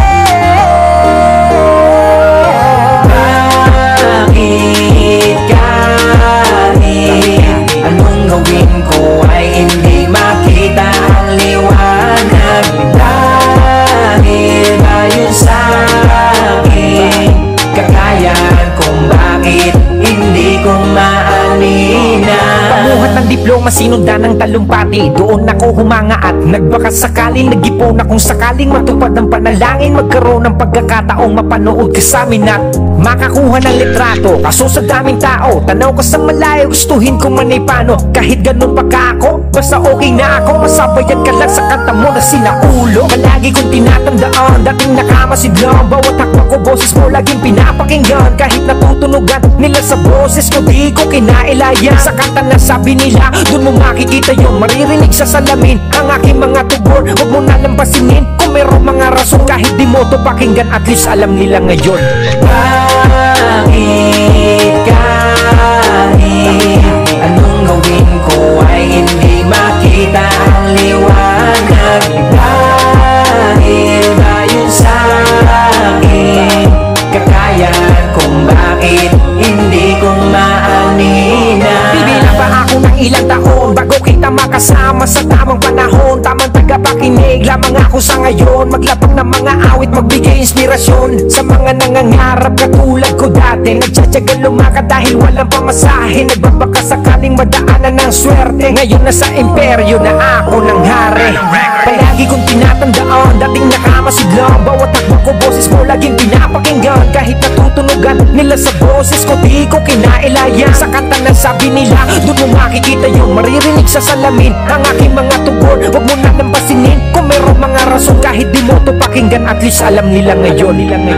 Bakit kahit anong gawin ko ay hindi makita ang liwanag? Dahil ayon sa akin kakayahan kung bakit hindi ko maanina. Pamuhat ng diploma, sinundan ng talumpati. Doon ako humanga at nagbaka sakaling nag-ipon na kung sakaling matupad ng panalangin. Magkaroon ng pagkakataong mapanood ka sa amin at makakuha ng litrato. Kaso sa daming tao, tanaw ka sa malayo, gustuhin ko man ay paano. Kahit ganun pa ka ako, basta okay na ako. Masabayan ka lang sa kanta mo na sinaulo. Palagi kong tinatandaan, dating nakamasidlang. Bawat hakma ko, boses mo laging pinapakinggan. Kahit natutunugan nila sa boses ko, di ko kinailayan. Sa kanta na sabi nila, dun mo makikita yung maririnig sa salamin. Ang aking mga tugon, huwag mo nalang basinin. Kung merong mga rason, kahit di mo to pakinggan, at least alam nila ngayon. Bakit kahit anong gawin ko ay hindi makita ang Dahil ayon sa akin kakayahan kung bakit hindi ko maanina. Bibilang pa ako ng ilang taon bago kita makasama sa tamang panahon. Tamang tagapakinig lamang ako sa ngayon. Maglapag ng mga awit, magbigay inspirasyon sa mga nangangarap katulad ko dati. Nagtsatsagang lumakad dahil walang pamasahe. Nagbabaka sakaling madaanan ng swerte. Ngayon nasa imperyo na ako ng hari. Palagi kong tinatandaan dating nakamasidlang. Bawat takbo ko boses mo laging pinapakinggan. Kahit natutunugan nila sa boses ko, di ko kinailayan. Sa kanta ng sabi nila, doon mo makikita yung maririnig sa salamin ang aking mga tugon. Huwag mo na nang basinin kung meron mga rason. Kahit di mo to pakinggan, at least alam nila ngayon.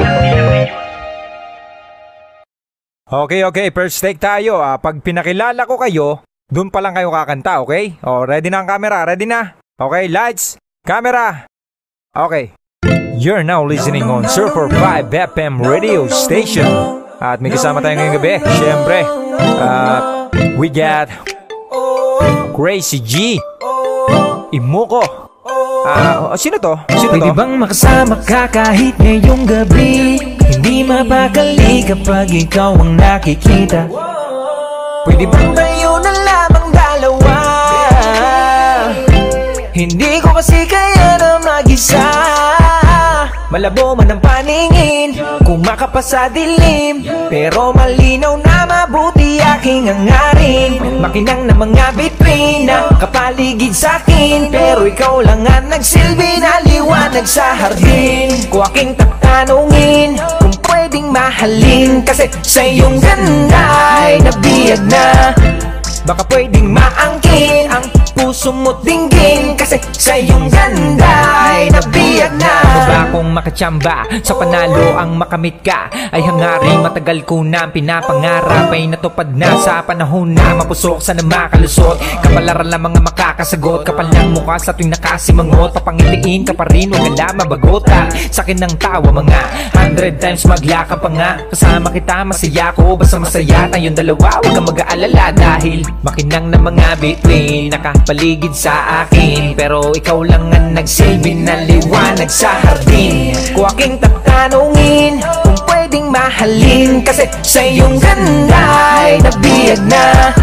Okay, okay, first take tayo. Ah, pag pinakilala ko kayo, doon pa lang kayo kakanta, okay? Oh, ready na ang camera, ready na? Okay, lights, camera. Okay. You're now listening on Surfer five F M radio station. At may kasama tayo ngayong gabi. Siyempre, uh, we got Crazy G, Imuko. Ah, uh, sino to? Sino Pwede to? bang makasama ka kahit ngayong gabi? Hindi mapakali kapag ikaw ang nakikita. Pwede bang tayo na lamang dalawa? Hindi ko kasi kaya na mag-isa. Malabo man ang paningin kung makapasa dilim, pero malinaw na mabuti aking hangarin. Makinang na mga bituin na kapaligid sa'kin, pero ikaw lang ang nagsilbi na liwanag sa hardin. Kung aking tatanungin kung pwedeng mahalin, kasi sa iyong ganda ay nabiyag na. Baka pwedeng maangkin ang puso mo't dinggin, kasi sa iyong ganda ay nabiyag na. Ano ba kung makatsamba sa panalo ang makamit ka? Ay hangaring matagal ko na pinapangarap, ay natupad na sa panahon na mapusok sana makalusot. Kapalaran lang mga makakasagot, kapal ng mukha sa tuwing nakasimangot. Papangitiin ka pa rin, huwag ka na mabagota. Sa'kin ng tawa mga hundred times maglaka pa nga. Kasama kita masaya ko, basta masaya tayong dalawa. Huwag kang mag-aalala dahil makinang na mga bituin nakapaligid sa akin, pero ikaw lang ang nagsilbi na liwanag sa hardin. Kung aking tatanungin kung pwedeng mahalin, kasi sa iyong ganda ay nabiyag na.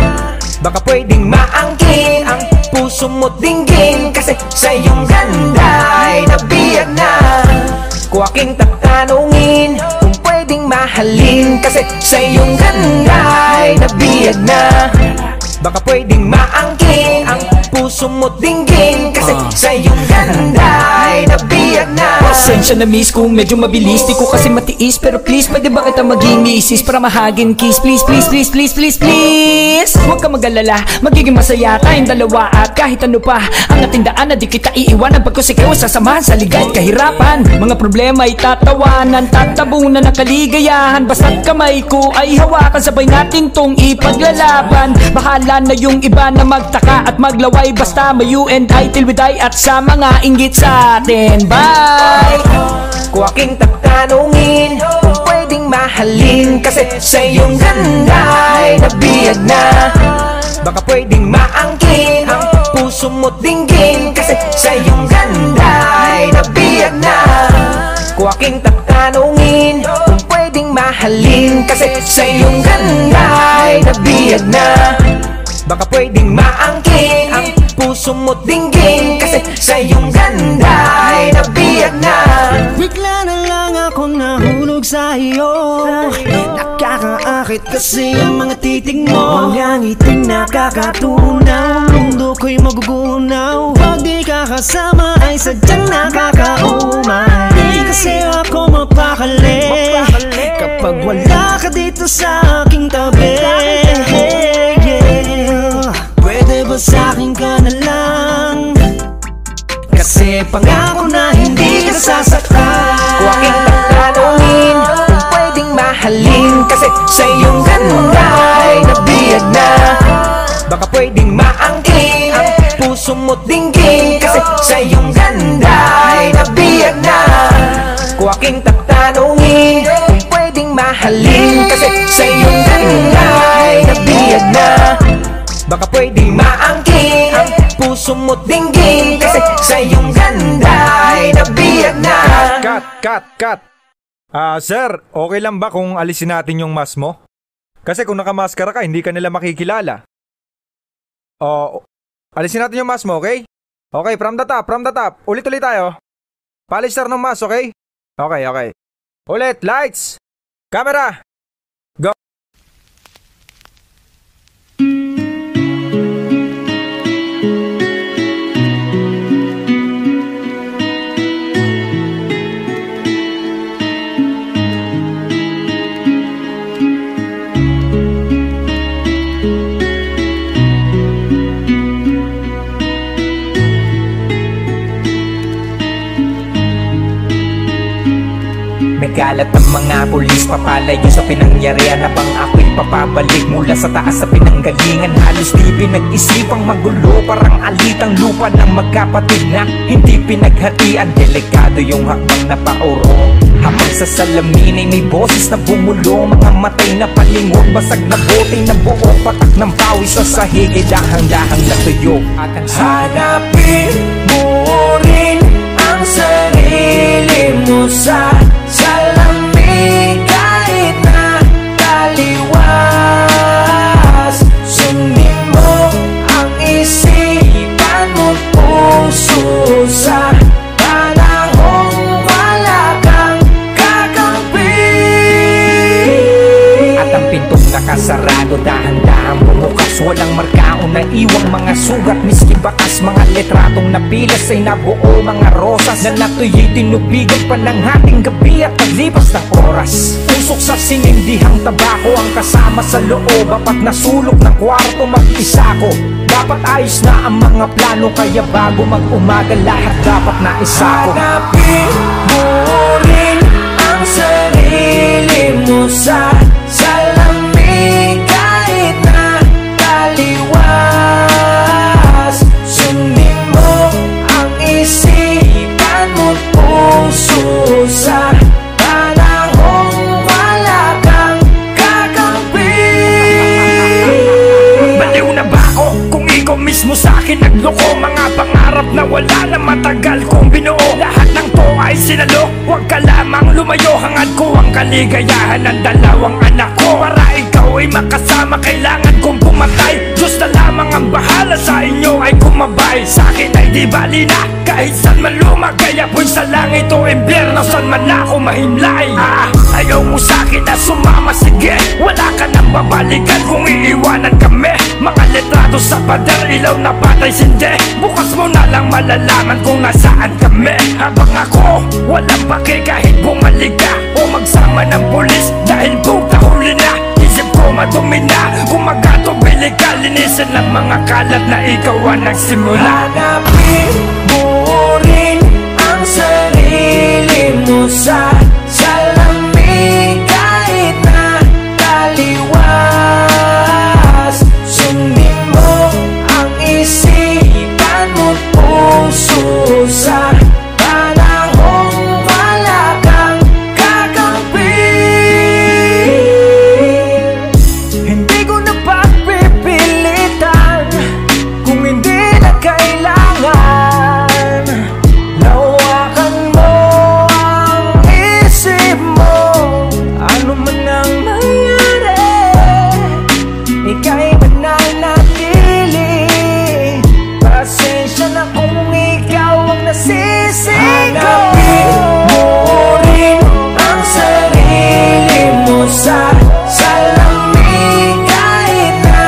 Baka pwedeng maangkin ang puso mo't dinggin, kasi sa iyong ganda ay nabiyag na. Kung aking tatanungin kung pwedeng mahalin, kasi sa iyong ganda ay nabiyag na. Baka pwedeng maangkin ang puso mo't dinggin, kasi uh. sa iyong ganda ay nabiyag na. Pasensya na miss kung medyo mabilis, di ko kasi matiis, pero please pwede ba kita maging misis para mahagin kiss? Please, please, please, please, please, please. Huwag ka mag-alala, magiging masaya tayong dalawa. At kahit ano pa ang ating daan, na di kita iiwanan. Pagkos ikaw sasamahan sa ligay at kahirapan, mga problema ay tatawanan, tatabunan ng kaligayahan. Basta't kamay ko ay hawakan, sabay natin tong ipaglalaban. Bahala na yung iba na magtaka at maglaway, basta may you and I till we die, at sa mga inggit sa atin. Bye! Kung aking tatanungin kung pwedeng mahalin, kasi sa iyong ganda ay nabiyag na. Baka pwedeng maangkin ang puso mo't dinggin, kasi sa iyong ganda ay nabiyag na. Kung aking tatanungin kung pwedeng mahalin, kasi sa iyong ganda ay nabiyag na. Baka pwedeng maangkin ang puso mo't dinggin, kasi sa iyong ganda ay nabiyag na. Bigla na lang akong nahulog sa iyo, nakakaakit kasi ang mga titig mo. Walang iting nakakatunaw, mundo ko'y magugunaw. Pag di ka kasama ay sadyang nakakaumay. Di kasi ako mapakali kapag wala ka dito sa aking tabi. Pwede ba sa'kin ka na lang, kasi pangako na hindi ka sasaktan. Kung aking tatanungin kung pwedeng mahalin, kasi sa iyong ganda ay nabiyag na. Baka pwedeng maangkin ang puso mo't dinggin, kasi sa iyong ganda ay nabiyag na. Kung aking tatanungin kung pwedeng mahalin, kasi sa iyong ganda ay nabiyag na. Baka pwedeng maangkin ang puso mo't dinggin, kasi sa iyong ganda cut, cut, cut. Ah, sir, okay lang ba kung alisin natin yung mask mo? Kasi kung nakamaskara ka, hindi ka nila makikilala. Oh, alisin natin yung mask mo, okay? Okay, from the top, from the top. Ulit-ulit tayo. Palistar ng mask, okay? Okay, okay. Ulit, lights, camera, go. Nagalat ang mga pulis, papalayo sa pinangyarihan habang ako'y papabalik mula sa taas sa pinanggalingan. Halos di pinag-isipang magulo, parang alitang lupa ng magkapatid na hindi pinaghatian. Delikado yung hakbang na paurong, habang sa salamin ay may boses na bumulo. Mga matay na palingon, basag na bote na buo, patak ng pawis sa sahig ay dahang-dahang natuyo. At ang hanapin mo rin ang sarili mo sa salamin kahit na taliwas. Sundin mo ang isipan mo't puso sa panahong wala kang kakampi. At ang pintong nakasarado, dahan-dahan bumukas, walang markaon na iwang mga sugat. Miski bakas mga letratong napilas ay nabuo, mga rosas na natuyoy tinubigan pa ng hating gabi at paglipas ng oras. Usok sa sinindihang tabako ang kasama sa loob, apat na sulok ng kwarto mag-isa ko. Dapat ayos na ang mga plano, kaya bago mag-umaga lahat dapat na isako. Hanapin mo rin ang sarili mo sa salamin kahit na taliwas. Sundin mo ang isipan mo't puso sa panahong wala kang kakampi. Baliw na ba ako kung ikaw mismo sa'kin nagloko? Mga pangarap na wala na matagal kong binuo, lahat ng to ay sinalo. Huwag ka lamang lumayo, hangad ko ang kaligayahan ng dalawang anak ko. Para ikaw ay makasama, kailangan kong pumatay. Diyos na lamang ang bahala, sa inyo ay kumabay. Sa'kin ay di bali na kahit saan man lumagay. Apoy sa langit o impyerno, saan man ako mahimlay. Ah, ayaw mo sa'kin na sumama, sige, wala ka nang babalikan kung iiwanan kami. Mga letrado sa pader, ilaw na patay sindi. Bukas mo na lang malalaman kung nasaan kami. Habang ako, walang pake kahit bumalik ka o magsama ng pulis, dahil puta huli na. Isip ko madumi na, kumagatubili ka. Linisin ang mga kalat na ikaw ang nagsimula. Hanapin mo rin ang sarili mo sa salamin kahit na taliwas. Sundin mo ang isipan mo't puso sa panahong wala kang kakampi. Hindi ko na pagpipilitan kung hindi na kailangan. Lawakan mo ang isip mo, ano man ang mangyari, ika'y mananatili. Pasensya na kung ikaw ang nasisigaw. Hanapin mo rin ang sarili mo sa salamin kahit na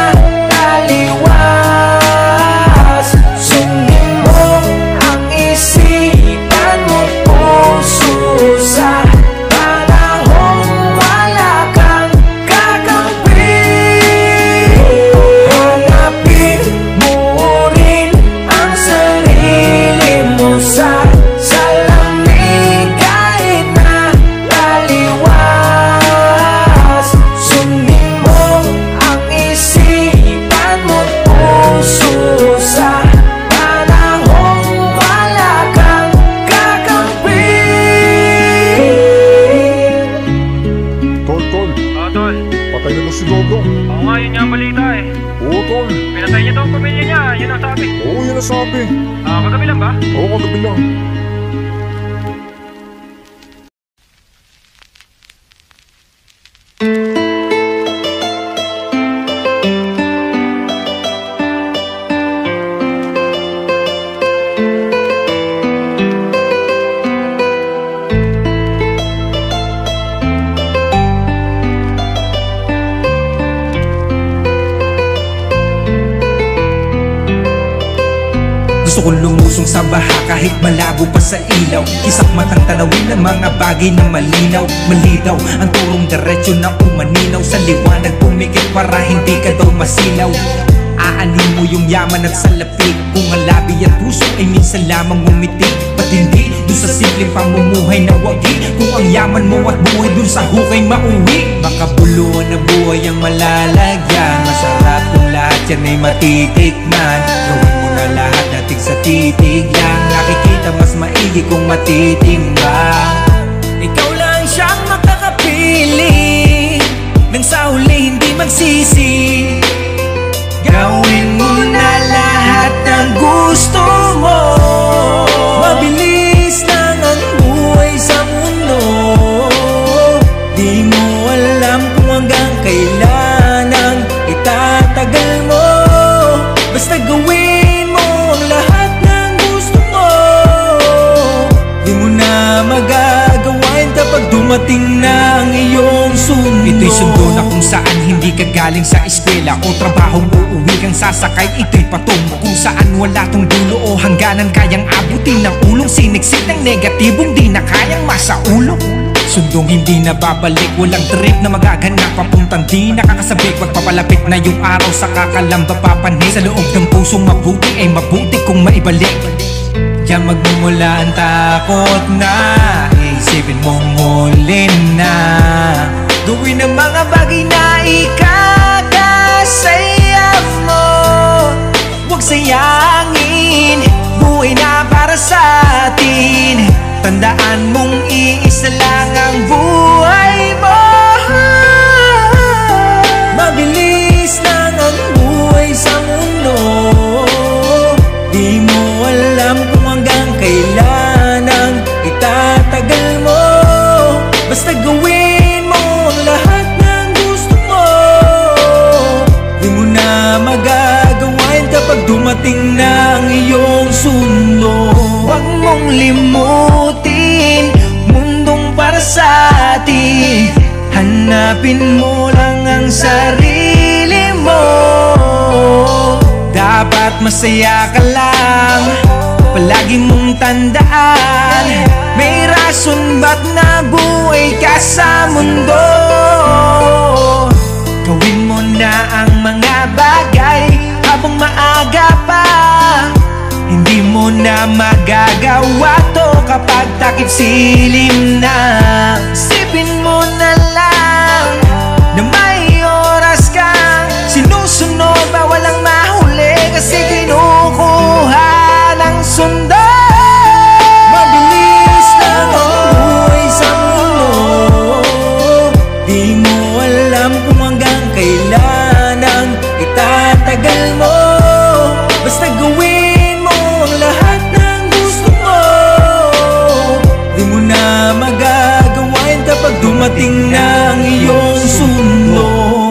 taliwas. Sundin mo ang isipan mo't puso sa panahong wala kang kakampi. Hanapin mo rin ang sarili mo sa salamin kahit na taliwas. Sundin mo ang isipan mo't puso sa panahong wala kang kakampi. Tol, tol. Oo, tol. Patay na daw si Dodong. Oo nga, yun nga ang balita eh. Oo, tol. Pinatay niya daw ang pamilya niya, yun ang sabi. Oo, yun ang sabi. Ah, kagabi lang ba? Oo, kagabi lang. Gusto kong lumusong sa baha kahit malabo pa sa ilaw. Kisak matang tanawin ang mga bagay na malinaw. Malinaw ang turong diretsyo na umaninaw. Sa liwanag pumikit para hindi ka daw masilaw. Aanin mo yung yaman at salapi. Kung ang labi at puso ay minsan lamang umiti. Ba't hindi dun sa simpleng pamumuhay na wagi? Kung ang yaman mo at buhay dun sa hukay mauwi. Baka buluan na buhay ang malalagyan. Masarap kung lahat yan ay matitikman. Gawin mo na lahat natin sa titig lang. Nakikita mas maigi kung matitimbang. Ikaw lang siyang makakapili nang sa huli hindi magsisi. Gawin mo na lahat ng gusto mo. Mabilis lang ang buhay sa mundo. Di mo alam kung hanggang kailan ang itatagal mo. Basta gawin mo ang lahat ng gusto mo. Di mo na magagawain kapag dumating na ang iyong sundo. Ito'y sundo na kung saan hindi ka galing sa eskwela o trabaho mo, uuwi kang sasakay. Ito'y patungo kung saan wala tong dulo o hangganan kayang abutin ng ulong. Siniksik ng negatibong di na kayang masaulo. Sundong hindi na babalik, walang trip na magaganap. Papuntang di nakakasabik, wag papalapit na yung araw sa kakalamba papanik. Sa loob ng pusong mabuti ay mabuti kung maibalik. Diyan magmumula ang takot na isipin mong huli na. Gawin ang mga bagay na ikakasaya mo. Huwag sayangin, buhay na para sa atin. Tandaan mong iisa lang ang buhay mo. Mabilis lang ang buhay sa mundo. Di mo alam kung hanggang kailan ang itatagal mo. Basta gawin mo ang lahat ng gusto mo. Di mo na magagawain kapag dumating na ang iyong sundo. Huwag mong limutin mundong para sa atin. Hanapin mo lang ang sarili mo. Dapat masaya ka lang, palagi mong tandaan. May rason ba't nabuhay ka sa mundo. Gawin mo na ang mga bagay habang maaga pa. Hindi mo na magagawa to kapag takip silim na. Isipin mo na lang na may oras kang sinusunod ba walang mahuli. Kasi kinukuha ng sundo. Mabilis lang ang buhay sa mundo. Di mo alam kung hanggang kailan ang itatagal mo. Basta gawin mo ang lahat ng gusto mo. Di mo na magagawain kapag dumating na ang iyong sundo.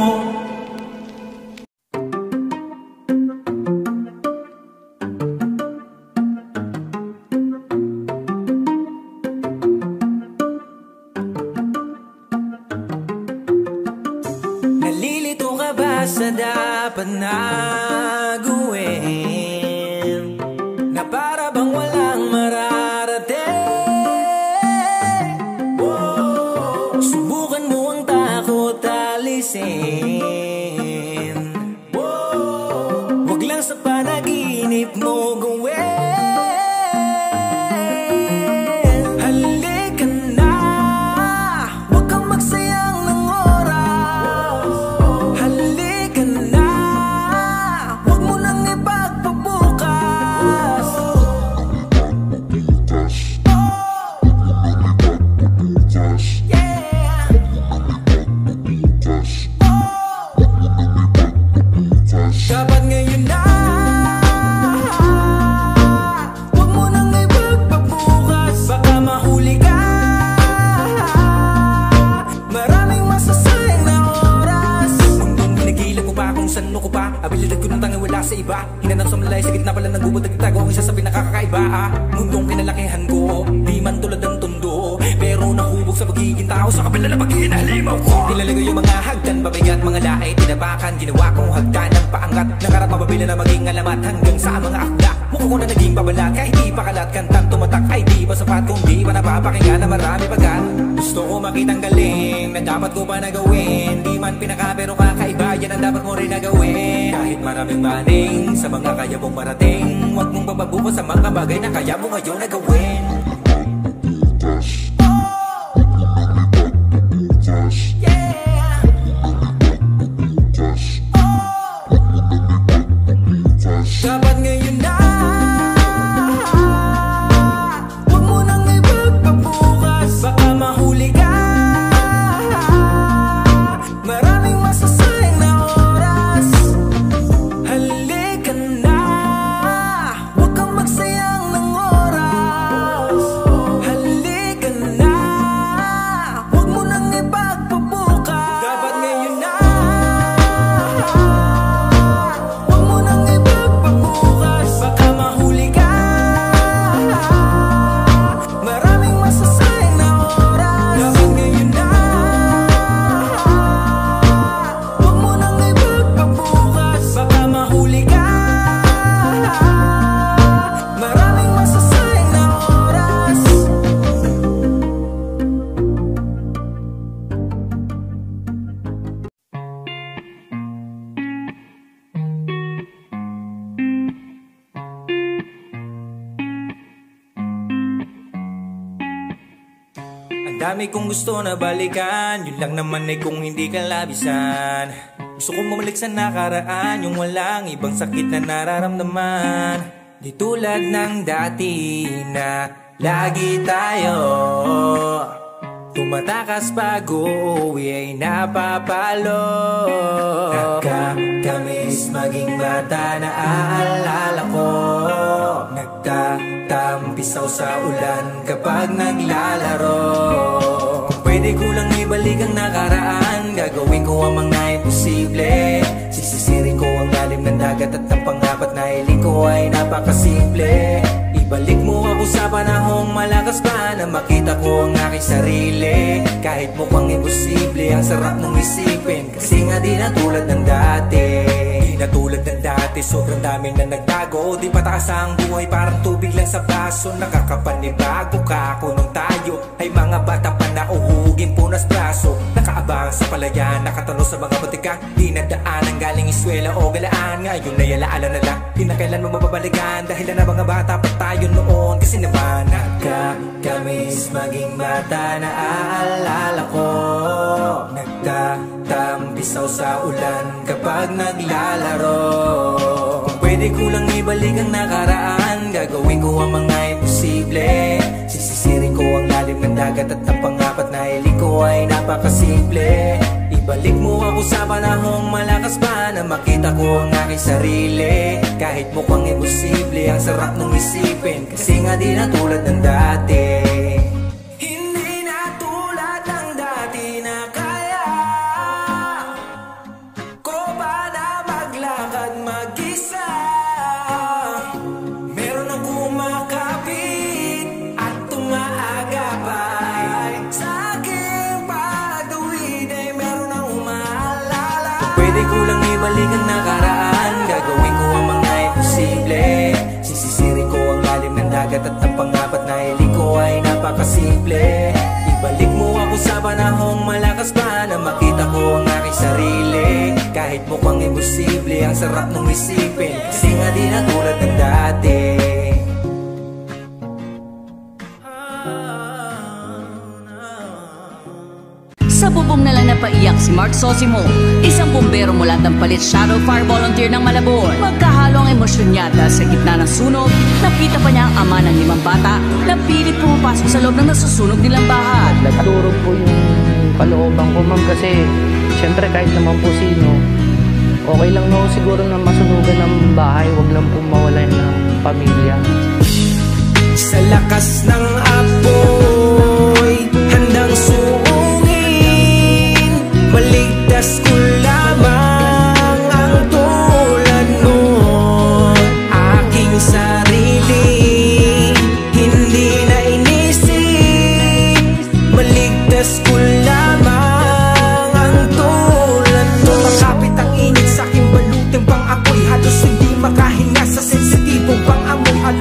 Nalilito ka ba sa dapat na gawin, na para bang walang mararating? Whoa. Subukan mo ang takot alisin. Whoa. Wag lang sa panaginip mo gawin. Halika na, wag kang magsayang ng oras. Halika na, wag mo nang ipagpabukas. Dapat ngayon na, wag mo nang ipagpabukas. Baka mahuli ka, maraming masasayang na oras. Mundong ginagila ko pa kung saan ko pa. Abilidad ko ng tangi wala sa iba. Hinanap sa malay sa gitna pala ng gubod. Nagtago ang isa sa pinakakakaiba ah. Mundong kinalakihan ko, di man tulad ng tondo, pero nahubog sa pagiging tao sa kabila na pagiging halimaw ko. Nilalagay yung mga hagdan, babigat, mga laay, tinabakan. Ginawa kong hagdan ng paangat, nangarap mababila na maging alamat hanggang sa mga akda. Mukha ko mo na naging babala. Kahit di pa kalat, kantang tumatak ay di pa sapat. Kung di pa napapakinggan na marami pagkat gusto ko makitang galing na dapat ko pa nagawin. Di man pinaka pero kakaiba, yan ang dapat mo rin nagawin. Kahit maraming maning sa mga kaya mong marating, huwag mong bababuko sa mga bagay na kaya mo ngayon nagawin. Dapat ngayon na, huwag mo nang ipagpabukas. Baka mahuli ka, maraming masasayang na oras. Halika na, huwag kang magsayang ng oras. Halika na, huwag mo nang ipagpabukas. Dapat ngayon na, huwag mo nang ipagpabukas. Baka mahuli ka, maraming masasayang na oras. Dapat ngayon na, huwag mo nang ipagpabukas. Baka mahuli ka, maraming masasayang na oras. Ang dami kong gusto na balikan, yun lang naman ay kung hindi ka labisan. Gusto kong bumalik sa nakaraan, yung walang ibang sakit na nararamdaman. Di tulad ng dati na lagi tayo tumatakas pag uuwi ay napapalo. Nakakamiss maging bata na aalala ko. Nagtatampisaw sa ulan kapag naglalaro. Kung pwede ko lang ibalik ang nakaraan, gagawin ko ang mga imposible. Sisisirin ko ang lalim ng dagat at ang pangapat na hiling ko ay napakasimple. Ibalik mo ako sa panahong malakas pa na makita ko ang aking sarili. Kahit mukhang imposible, ang sarap nung isipin. Kasi nga di na tulad ng dati. Di na tulad ng dati, sobrang dami na nagtago. Di patakas ang buhay, parang tubig lang sa baso. Nakakapanibago ka ako nung tayo ay mga bata pa na uhugin punas braso. Nakaabang sa palayan, nakatano sa mga batikang di nadaan ang galing iswela o galaan. Ngayon ay alaala na lang, di na kailan mo mapabalikan. Dahil na mga bata pa tayo noon. Kasi naman nakakamiss maging bata na aalala ko. Nagtatampisaw sa ulan kapag naglalaro. Kung pwede ko lang ibalik ang nakaraan, gagawin ko ang mga imposible. Sisisirin ko ang lalim ng dagat at ang pangapat na hiling ko ay napakasimple. Ibalik mo ako sa panahong malakas pa na makita ko ang aking sarili. Kahit mukhang imposible, ang sarap nung isipin. Kasi nga di na tulad ng dati. Hindi na tulad ng dati na kaya ko pa na maglakad mag-isa. Meron ang kumakapit at tumaagapay sa aking pagduwid ay meron ang umaalala. Pwede ko lang ibalik ang nakaraan, gagawin ko ang mga imposible. Sisisirin ko ang lalim ng dagat at ang pangapat na hiling ko ay napakasimple. Ibalik mo ako sa panahong malakas pa na makita ko ang aking sarili. Kahit mukhang imposible, ang sarap nung isipin. Kasi nga di na tulad ng dati. Sa bubong na lang napaiyak si Mark Sosimo, isang bumbero mula Dampalit Shadow Fire Volunteer ng Malabon. Magkahalo ang emosyon niya dahil sa gitna ng sunog, nakita pa niya ang ama ng limang bata na pilit pumapasok sa loob ng nasusunog nilang bahay. Nagturog po yung kalooban ko, ma'am, kasi syempre kahit naman po sino, okay lang no siguro na masunugan ng bahay, wag lang po mawalan ng pamilya. Sa lakas ng apoy, handang suungin, maligtas ko lamang ang tulad mo. Aking sarili, hindi na inisip, maligtas ko lamang ang tulad mo. Makapit ang init sa aking baluteng pang apoy, halos hindi makahinga sa sensitibong pang amoy.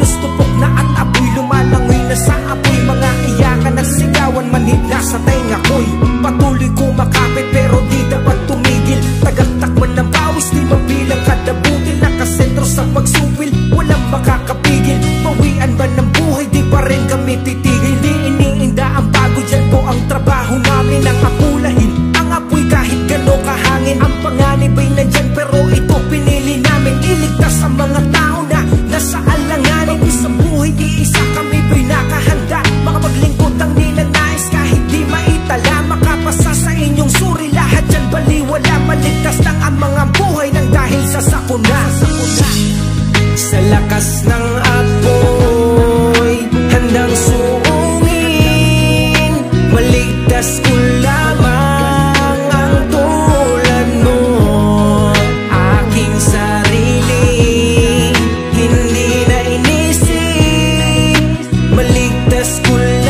tenga ko'y patuloy kumakapit pero di dapat tumigil. Tagaktakman ng pawis, di mabilang kada butil. Nakasentro sa pagsupil, walang makakapigil. Bawian ba ng buhay, di pa rin kami titigil. Di iniinda ang bago, dyan po ang trabaho namin. Ang akulahin, ang apoy kahit gano'n kahangin. Ang panganib ay nandyan pero ito pinili namin. Iligtas ang mga tao na nasa alanganin. Sa buhay iisa kami ba'y nakahanda makapaglingkod ang ninanais kahit di maitala. Makapasa sa inyong suri, lahat dyan baliwala. Maligtas lang ang mga buhay nang dahil sa sakuna. Sa lakas ng apoy handang suungin, maligtas ko lamang ang tulad mo. Aking sarili hindi na inisip, maligtas ko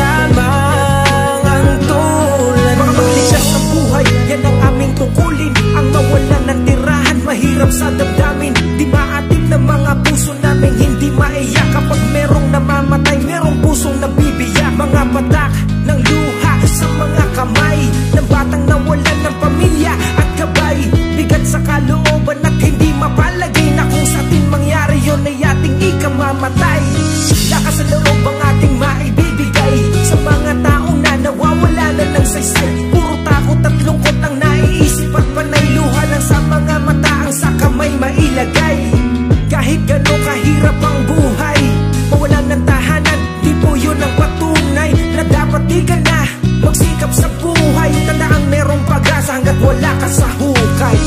lamang ang tulad mo. Makapagligtas ng buhay, yan ang aming tungkulin. Ang mawalan ng tirahan, mahirap sa damdamin. Di maatim ng mga puso namin, hindi maiyak. Kapag merong namamatay, merong pusong nabibiyak. Mga patak ng luha sa mga kamay ng batang nawalan ng pamilya at gabay. Bigat sa kalooban at hindi mapalagay na kung sa atin mangyari yun ay ating ikamamatay. Lakas sa loob ang ating maibibigay sa mga tao na nawawala na ng saysay. Puro takot at lungkot ang naiisip at panay luha lang sa mga mata ang sa kamay mailagay. Kahit gano'n kahirap ang buhay, mawalan ng tahanan, di po yun ang patunay na dapat di ka na magsikap sa buhay. Tandaang merong pag-asa hanggat wala ka sa hukay.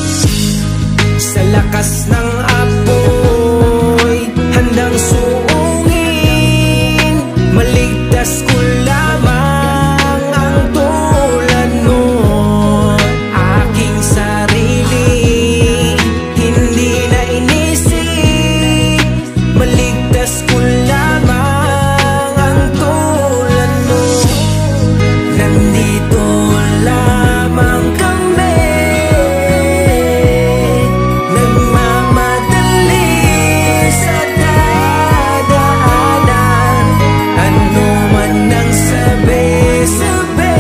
Sa lakas ng apoy handang suungin, maligtas ko lamang ang tulad mo. Aking sarili hindi na inisip, maligtas ko lamang ang tulad mo. Nandito lamang kami, nagmamadali sa dadaanan. Ano man ang sabi-sabi,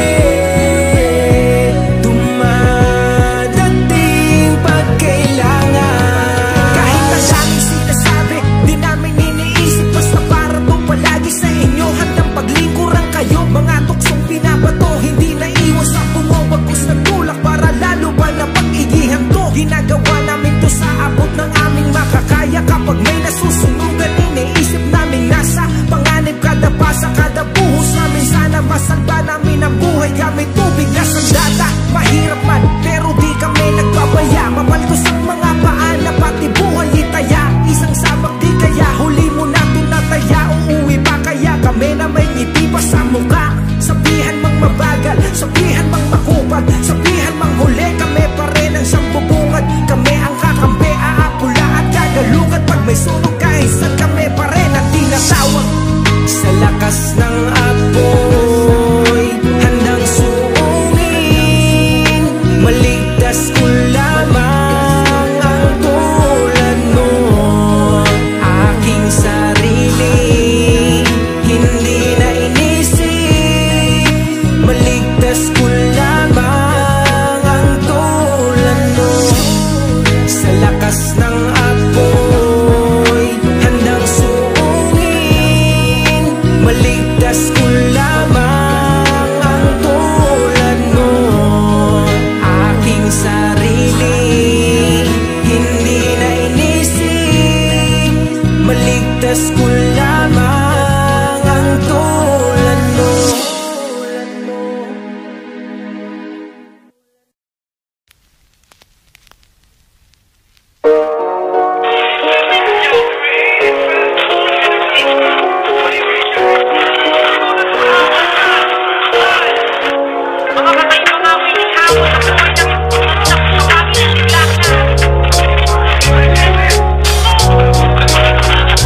dumadating pag kailangan. Kahit ang daming sinasabi, di namin iniisip. Basta para to palagi sa inyo, handang paglingkuran kayo. Mga tuksong pinabato, hindi naiwas sa bumabagos na tulak para lalo ba na pag-igihan to. Ginagawa namin to sa abot ng aming makakaya. Kapag may nasusunugan, iniisip namin nasa panganib kada pasa, kada buhos namin. Sana masalba namin ang buhay gamit tubig na sandata. Mahirap man, pero di kami nagbabaya. Mapaltos ang mga paan na pati buhay itaya. Isang sabak di kaya, huli mo na tunataya. Uuwi pa kaya kami na may ngiti pa sa muka. Sabihan mang mabagal, sabihan mang makupad, sabihan mang huli, kami pa rin ang siyang bubungad. Kami ang kakampi, aapula at gagalugat. Pag may sunog kahit saan, kami pa rin ang tinatawag. Sa lakas ng apoy handang suungin, maligtas ko lamang ang tulad mo. Aking sarili hindi na inisip, maligtas ko lamang ang tulad mo. Sa lakas ng apoy handang suungin, maligtas ko lamang ang tulad mo. Aking sarili hindi na inisip, maligtas ko lamang ang tulad mo.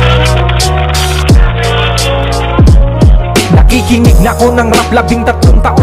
Nakikinig na ko ng rap, labing tatlong taon pa lang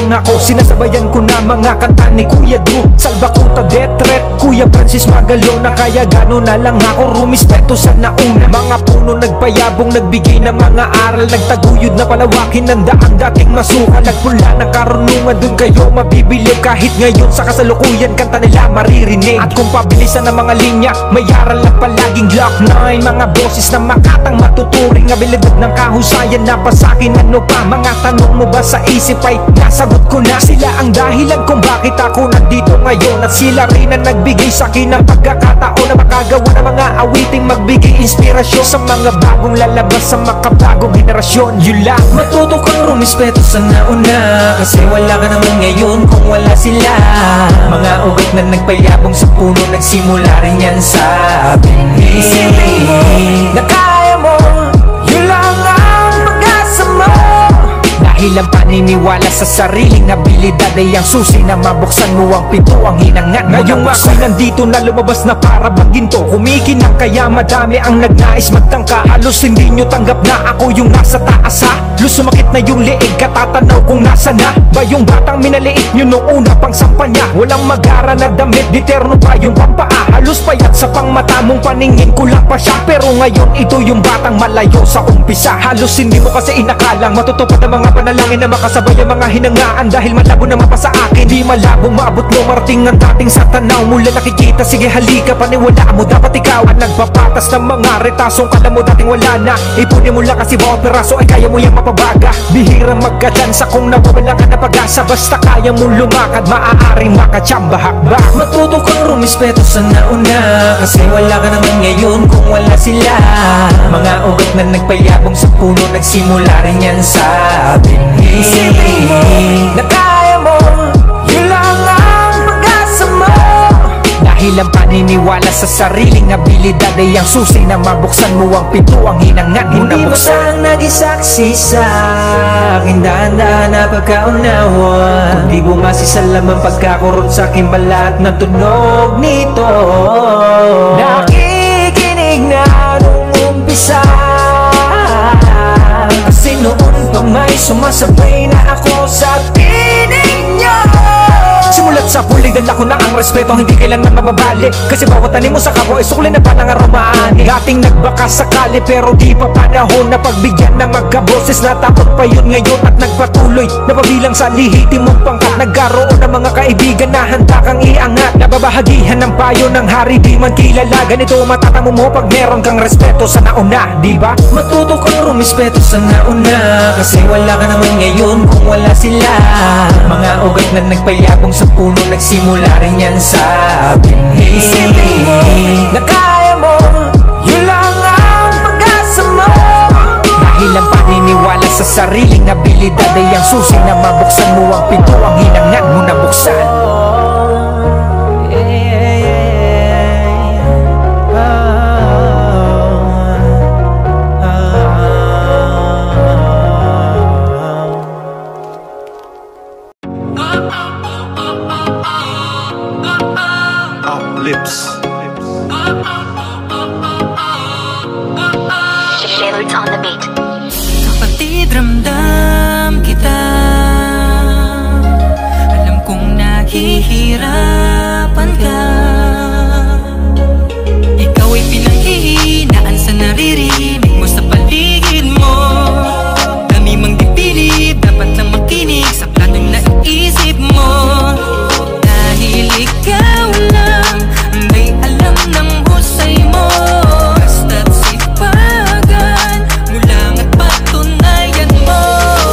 lang ako, sinasabayan ko na mga kanta ni Kuya Drew, Salva Kuta, Death Threat, Kuya Francis Magalona. Kaya gano'n na lang ako rumispeto sa nauna. Mga puno nagpayabong, nagbigay ng mga aral, nagtaguyod na palawakin ng daang dating masuka. Nagpula ng karunungan, dun kayo mabibili. Kahit ngayon sa kasalukuyan, kanta nila maririnig. At kung pabilisan ng mga linya, may aral na palaging Glock nine. Mga boses na makatang matuturing, abilidad ng kahusayan na pasakin. Ano pa mga tanong mo ba sa isip ay nasagot ko na. Sila ang dahilan kung bakit ako nandito ngayon, at sila rin ang nagbigay sa akin ng pagkakataon na makagawa ng mga awiting magbigay inspirasyon sa mga bagong lalabas sa makabagong henerasyon. Yun lang, matuto kang rumispeto sa nauna, kasi wala ka naman ngayon kung wala sila. Mga ugat na nagpayabong sa puno, nagsimula rin yan sa bini. Isipin mo na kaya mo, yun lang ang pag-asa mo. Dahil ang paniniwala sa sariling abilidad ay ang susi na mabuksan mo ang pinto, ang hinangan mo. Ngayong ako'y nandito na lumabas na para bang ginto, kumikinang kaya madami ang nagnais magtangka. Halos hindi nyo tanggap na ako yung nasa taas ha. Halos sumakit na yung leeg, katatanaw kung nasa na ba yung batang minaliit nyo noong una pang sampa niya. Walang magara na damit, diterno pa yung pampaa. Halos payat sa pangmata mong paningin, kulang pa siya. Pero ngayon ito yung batang malayo sa umpisa. Halos hindi mo kasi inakalang matutupad ang mga panalangin na makasabay ang mga hinangaan. Dahil malabo naman pa sa akin, di malabong maabot mo marating ang dating sa tanaw. Mula nakikita, sige halika, paniwala mo dapat ikaw ang nagpapatas ng mga retasong kala mo dating wala na. Ipunin mo lang kasi bawat peraso ay kaya mo yung mapabaga. Bihirang magkadansa kung nawawala ka na pag-asa. Basta kaya mo lumakad, maaaring makachamba hakbak. Matuto kang rumispeto sa nauna, kasi wala ka naman ngayon kung wala sila. Mga ugat na nagpayabong sa puno, nagsimula rin yan sa bini. Isipin mo na kaya mo, yun lang ang pag-asa mo. Dahil ang paniniwala sa sariling abilidad ay ang susi na mabuksan mo ang pinto, ang hinangan mo na buksan. Hindi mo sang nagisaksi sa akin, dahan-dahan na pagkaunawa. Hindi bumasi sa laman pagkakurot sa aking balat ng tunog nito. Nakikinig na nung umpisa, kasi noon pa may sumasabay na ako sa tinig niyo. Simulat sa puligan ako na ang respeto, hindi kailanman mababalik. Kasi bawat tanim mo sa kapwa ay sukulin na pa ng aromaani. Dating nagbakas sakali pero di pa panahon na pagbigyan ng magkaboses. Natakot pa yun ngayon at nagpatuloy, napabilang sa lihitin mong pangkat. Nagkaroon ng mga kaibigan na handa kang iangat, nababahagihan ng payo ng hari di man kilala. Ganito matatamo mo pag meron kang respeto sa nauna, diba? Matuto kang rumispeto sa nauna, kasi wala ka naman ngayon kung wala sila. Mga ugat na nagpayabong sa puno, nagsimula rin yan sa bini. Isipin mo na kaya mo, yun lang ang pag-asa mo. Dahil ang paniniwala sa sariling abilidad ay ang susi na mabuksan mo ang pinto, ang hinangan mo na buksan. Lips. Shepard's on the beat. Kapatid, ramdam kita. Alam kong naghihirapan ka. Ikaw ay pinanghihinaan sa naririnig mo sa paligid mo. Dami mang dipilid, dapat lang makinig sa planong naisip mo. Dahil ikaw lang may alam ng husay mo. Basta't sipagan mo lang at patunayan mo.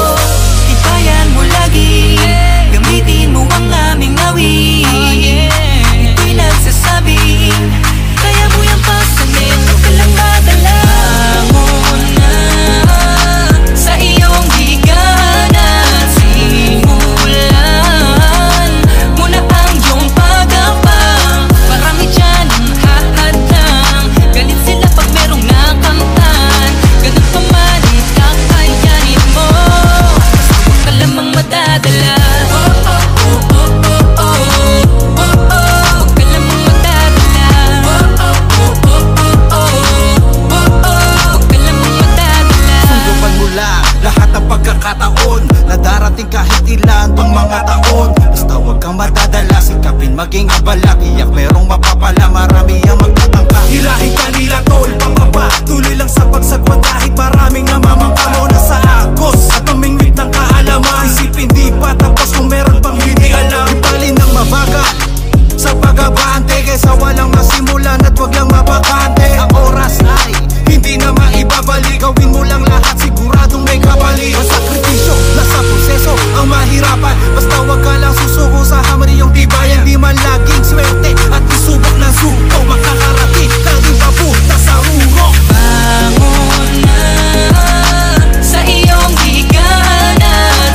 pala marami ang magtatangka. Hilahin kanila tol, pababa, tuloy lang sa pagsagwan kahit maraming namamangka mo na sa agos at mamingwit ng kaalaman. Isipin di pa tapos kung meron pang hindi alam. Ibali ng mabaga sa pag-abante kaysa walang masimulan at wag lang mabakante. Ang oras ay hindi na maibabalik, gawin mo lang lahat siguradong may kabalik. Ang sakripisyo, nasa proseso, ang mahirapan, basta wag ka lang susuko sa hamon iyong tibayan. Di man laging swerte at isubok ng suko, makakarating laging papunta sa ruro. Bangon na sa iyong higaan at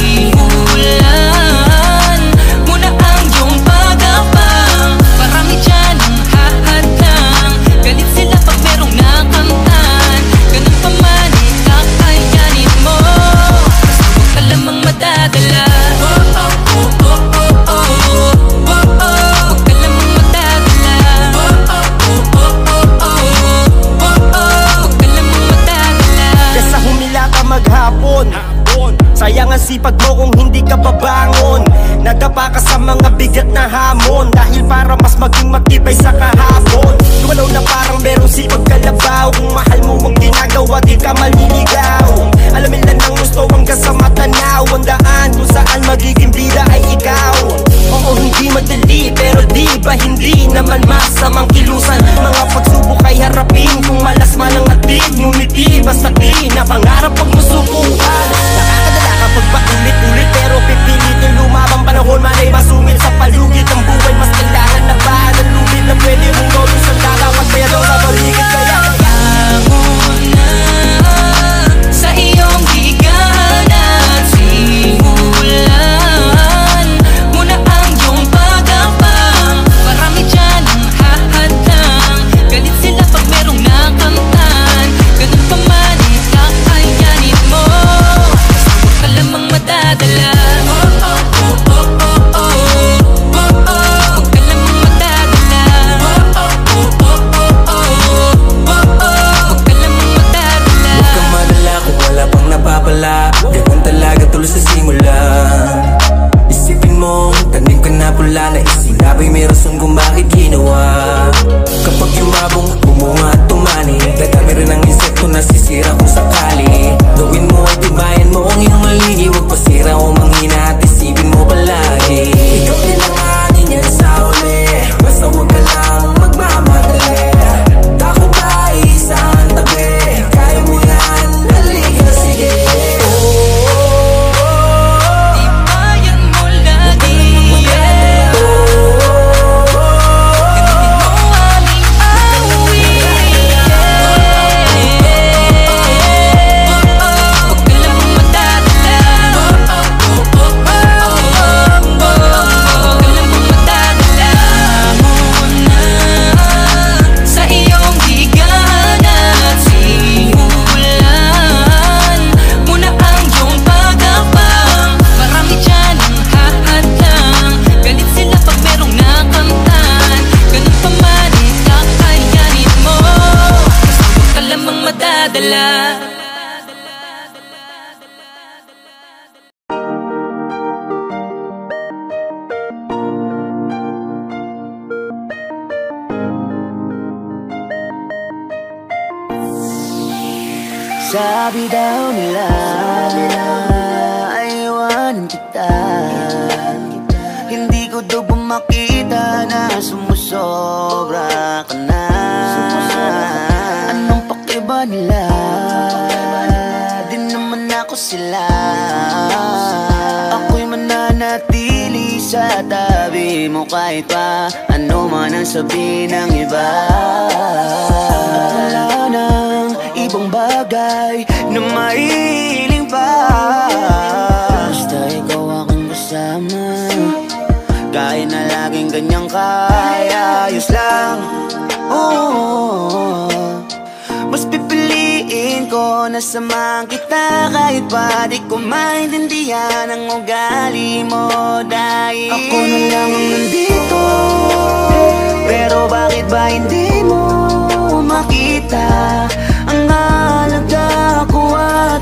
simulan mo na ang iyong pagabang. Marami dyan ang hahadlang, galit sila pag merong nakamtan. Ganun pa man ikakayanin mo, basta huwag ka lamang madadala. Oh oh oh oh oh oh oh oh, huwag ka lamang madadala. Oh oh oh oh oh oh oh oh, huwag ka lamang madadala. Kesa humila ka maghapon, sayang ang sipag mo kung hindi ka babangon. Nagdapa ka sa mga bigat na hamon, dahil para mas maging matibay sa kahapon. Lumalaw na parang merong sipag kalabaw, kung mahal mo ang ginagawa di ka maliligaw. Alamin lang ng gusto hanggang sa matanaw, ang daan kung saan magiging bida ay ikaw. Oo, hindi madali, pero di ba hindi naman masamang kilusan. Mga pagsubok ay harapin, kung malas man ang atin, ngumiti basta di na pangarap pag masubukan. Nakakadala kapag paulit-ulit, pero pipilitin lumabang panahon man ay masungit sa palugit ng buhay. Mas kailangan na ba ng lubid na pwede mong gawin sa larawan, kaya daw sa paligid kaya. Bangon na sa iyong higaan at simulan mo na ang iyong pagabang. Marami dyan ang hahadlang, galit sila pag merong nakamtan. Ganun pa man ikakayanin mo, basta huwag ka lamang madadala. Oh oh oh oh oh oh oh oh, huwag ka lamang madadala. Oh oh oh oh oh oh oh oh, huwag ka lamang madadala. Huwag kang madala kung wala pang napapala, ganun talaga tulos sa simula. Isipin mo, tanim ka na pula na isinabay may rason kung bakit ginawa. Kapag yumabong, bumunga at tumani, dadami rin ang insekto na sisira kung sakali. Gawin mo ay tibayan mo ang iyong mali, huwag pasira o manghina at isipin mo palagi. Ikaw kailanganin yan sa uli, basta huwag ka lang magmamadali. Tako ba isang tabi, kaya mo yan, halika sige. Tibayan mo lagi, yeah. Ganunin mo aming awit, yeah. Huwag ka lamang madadala. Oh oh oh oh oh oh, huwag ka lamang madadala. Bangon na sa iyong higaan at simulan mo na ang iyong pagabang. Marami dyan ang hahadlang, galit sila pag merong nakamtan. Ganun pa man ikakayanin mo, basta huwag ka lamang madadala. Sabi daw nila ay iwanan kita, hindi ko daw ba makita na sumusobra ka na. Anong pakiba nila, di naman ako sila. Ako'y mananatili sa tabi mo kahit pa ano man ang sabihin ng iba. At wala nang ibang bagay na maihiling pa, basta ikaw akong kasama. Kahit na laging ganyang kaya, ayos lang. Oh, mas pipiliin ko na samahan kita kahit pa di ko maintindihan ang ugali mo. Dahil ako na lang ang nandito, pero bakit ba hindi mo makita ang halaga ko at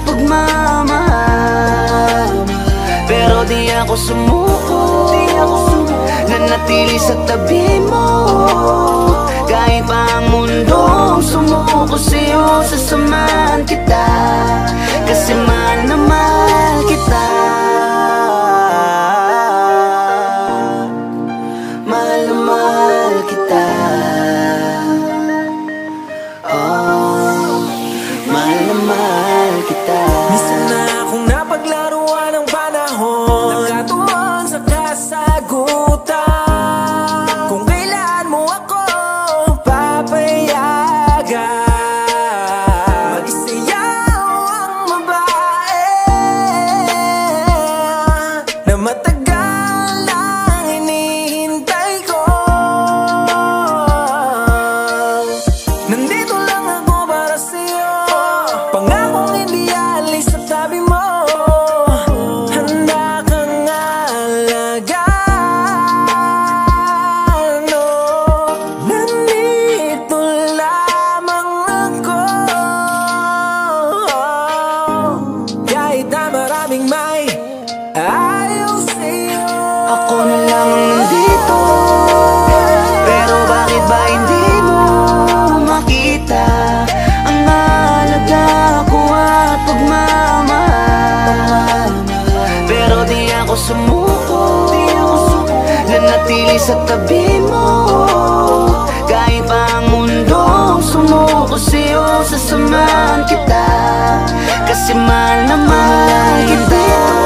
pagmamahal? Pero di ako sumuko, nananatili nanatili sa tabi mo. Kahit pa ang mundong sumuko sa'yo, sasamahan kita, kasi mahal na mahal kita. Mahal na mahal kita. Oh, mahal na mahal kita. Minsan na akong napaglaruan ng panahon, nagkatuon sa kasagutan, kung kailan mo ako papayagan. Mag-isayaw ang babae na matagal lang hinihintay ko. Nandito lang ako para sa'yo, pangakong hindi alis sa tabi mo. Handa kang alagaan, oh. Nandito lamang ako, kahit na maraming may ayaw sa'yo. Ako na lang ang nandito, pero bakit ba hindi mo makita ang halaga ko at pagmamahal? Pero di ako sumuko, nanatili sa tabi mo. Kahit pa ang mundong sumuko sa'yo, sasamahan kita, kasi mahal na mahal kita.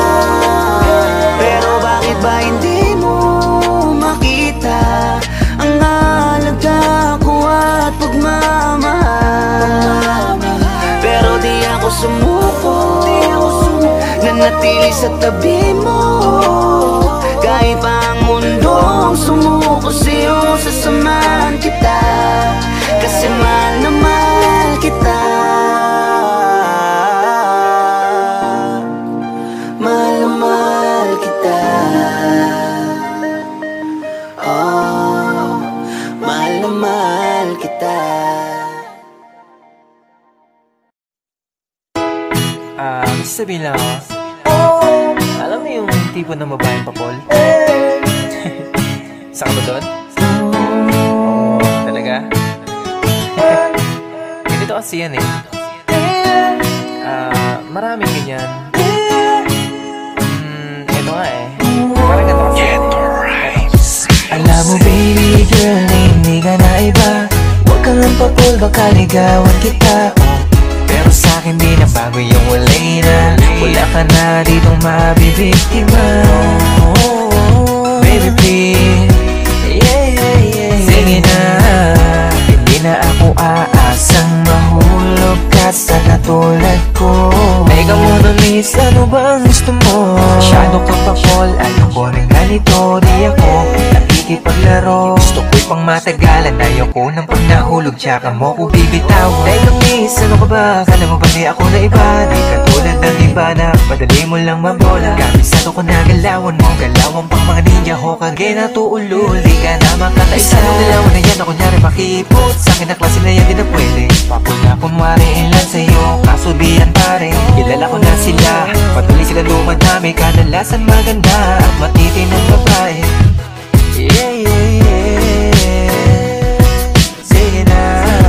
Pero bakit ba hindi mo makita ang halaga ko at pagmamahal? Pero di ako sumuko, nanatili sa tabi mo. Kahit pa ang mundong sumuko sa'yo, sasamahan kita, kasi mahal na mahal kita. Mahal na mahal kita. Oh, mahal na mahal kita. Ah, gusto sabihin lang ako, alam mo yung tipo ng babaeng papol? Saka ba doon? Oo, talaga? Ganito kasi yan eh. Ah, maraming ganyan. Hmm, eto nga eh. Parang ganito kasi. Alam mo baby girl, hindi ka na iba. Huwag kang ang papol, baka ligawan kita. Pero sa'kin di na bago yung walay na. Wala ka na ditong mabibiktima. Baby please, yeah, yeah, yeah. Sige na, hindi na ako aasang mahulog ka sa katulad ko. Teka muna miss, ano ba ang gusto mo? Masyado ka pa Paul, alam ko rin ganito. Di ako nakikipaglaro, gusto ko'y pang matagalan. Ayoko nang pag nahulog, tsaka mo ko bibitaw. Teka miss, ano ka ba? Kala mo ba di ako na iba? Di katulad ng iba na padali mo lang mabola. Kabisado ko na galawan mo, galawan pang mga ninja Hokage na tuulol. Di ka na makakaisa, ano galawan na yan na kunyari makipot. Sa'kin na klase na yan di na pwede. Papula kunwari ilan sa'yo, kaso di yan pare. Kilala ko na sila, patuloy sila dumadami. Kadalasan maganda at matitinong babae. Yeah, yeah, yeah. Sige na.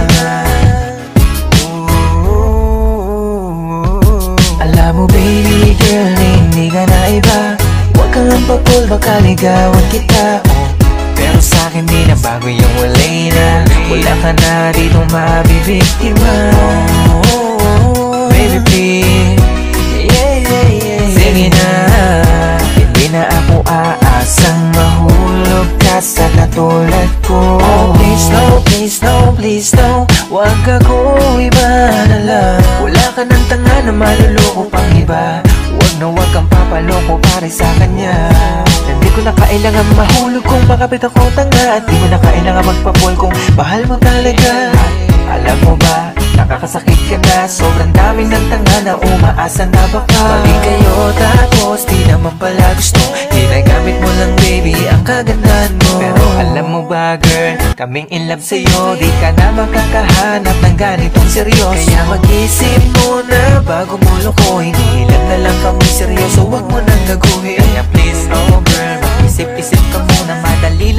Alam mo baby girl, hindi ka na iba. Huwag kang ang papul, baka ligawan kita. Oh, pero sa'kin di na bago yung walay na. Wala ka na ditong mabibiktima. Oh, baby please, yeah, yeah, yeah. Sige na, hindi na ako aasang mahulog ka sa katulad ko. Oh, please no, please no, please no. Huwag ako iba na lang. Wala ka ng tanga na maluloko pang iba. Huwag na huwag kang papaloko pare sa kanya. Hindi ko na kailangan mahulog kung makapit ako tanga. At di mo na kailangan magpapol kung mahal mo talaga. Alam mo ba, nakakasakit ka na. Sobrang dami ng tanga na umaasa na baka mali kayo tapos di naman pala gusto. Ginagamit mo lang baby ang kagandahan mo. Pero alam mo ba girl, kaming in love sa'yo. Di ka na makakahanap ng ganitong seryoso. Kaya mag-isip muna bago mo lokohin. Ilan na lang kami seryoso, wag mo nang gaguhin. Kaya please oh girl, mag-isip-isip ka muna. Madali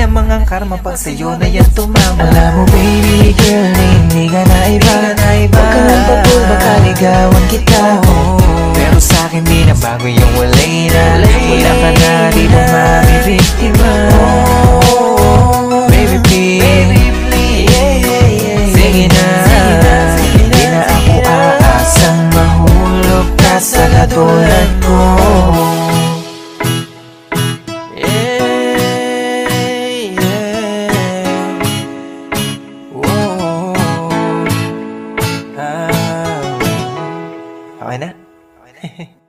karma pag sa'yo na yan tumama. Alam mo baby girl, hindi ka na iba. Huwag ka lang papul, baka ligawan kita. Pero sa'kin di na bago yung walay na. Wala ka na, di mo mabibiktima. Baby please, sige na. Di na ako aasang mahulog ka sa katulad ko. Okay na? Okay na?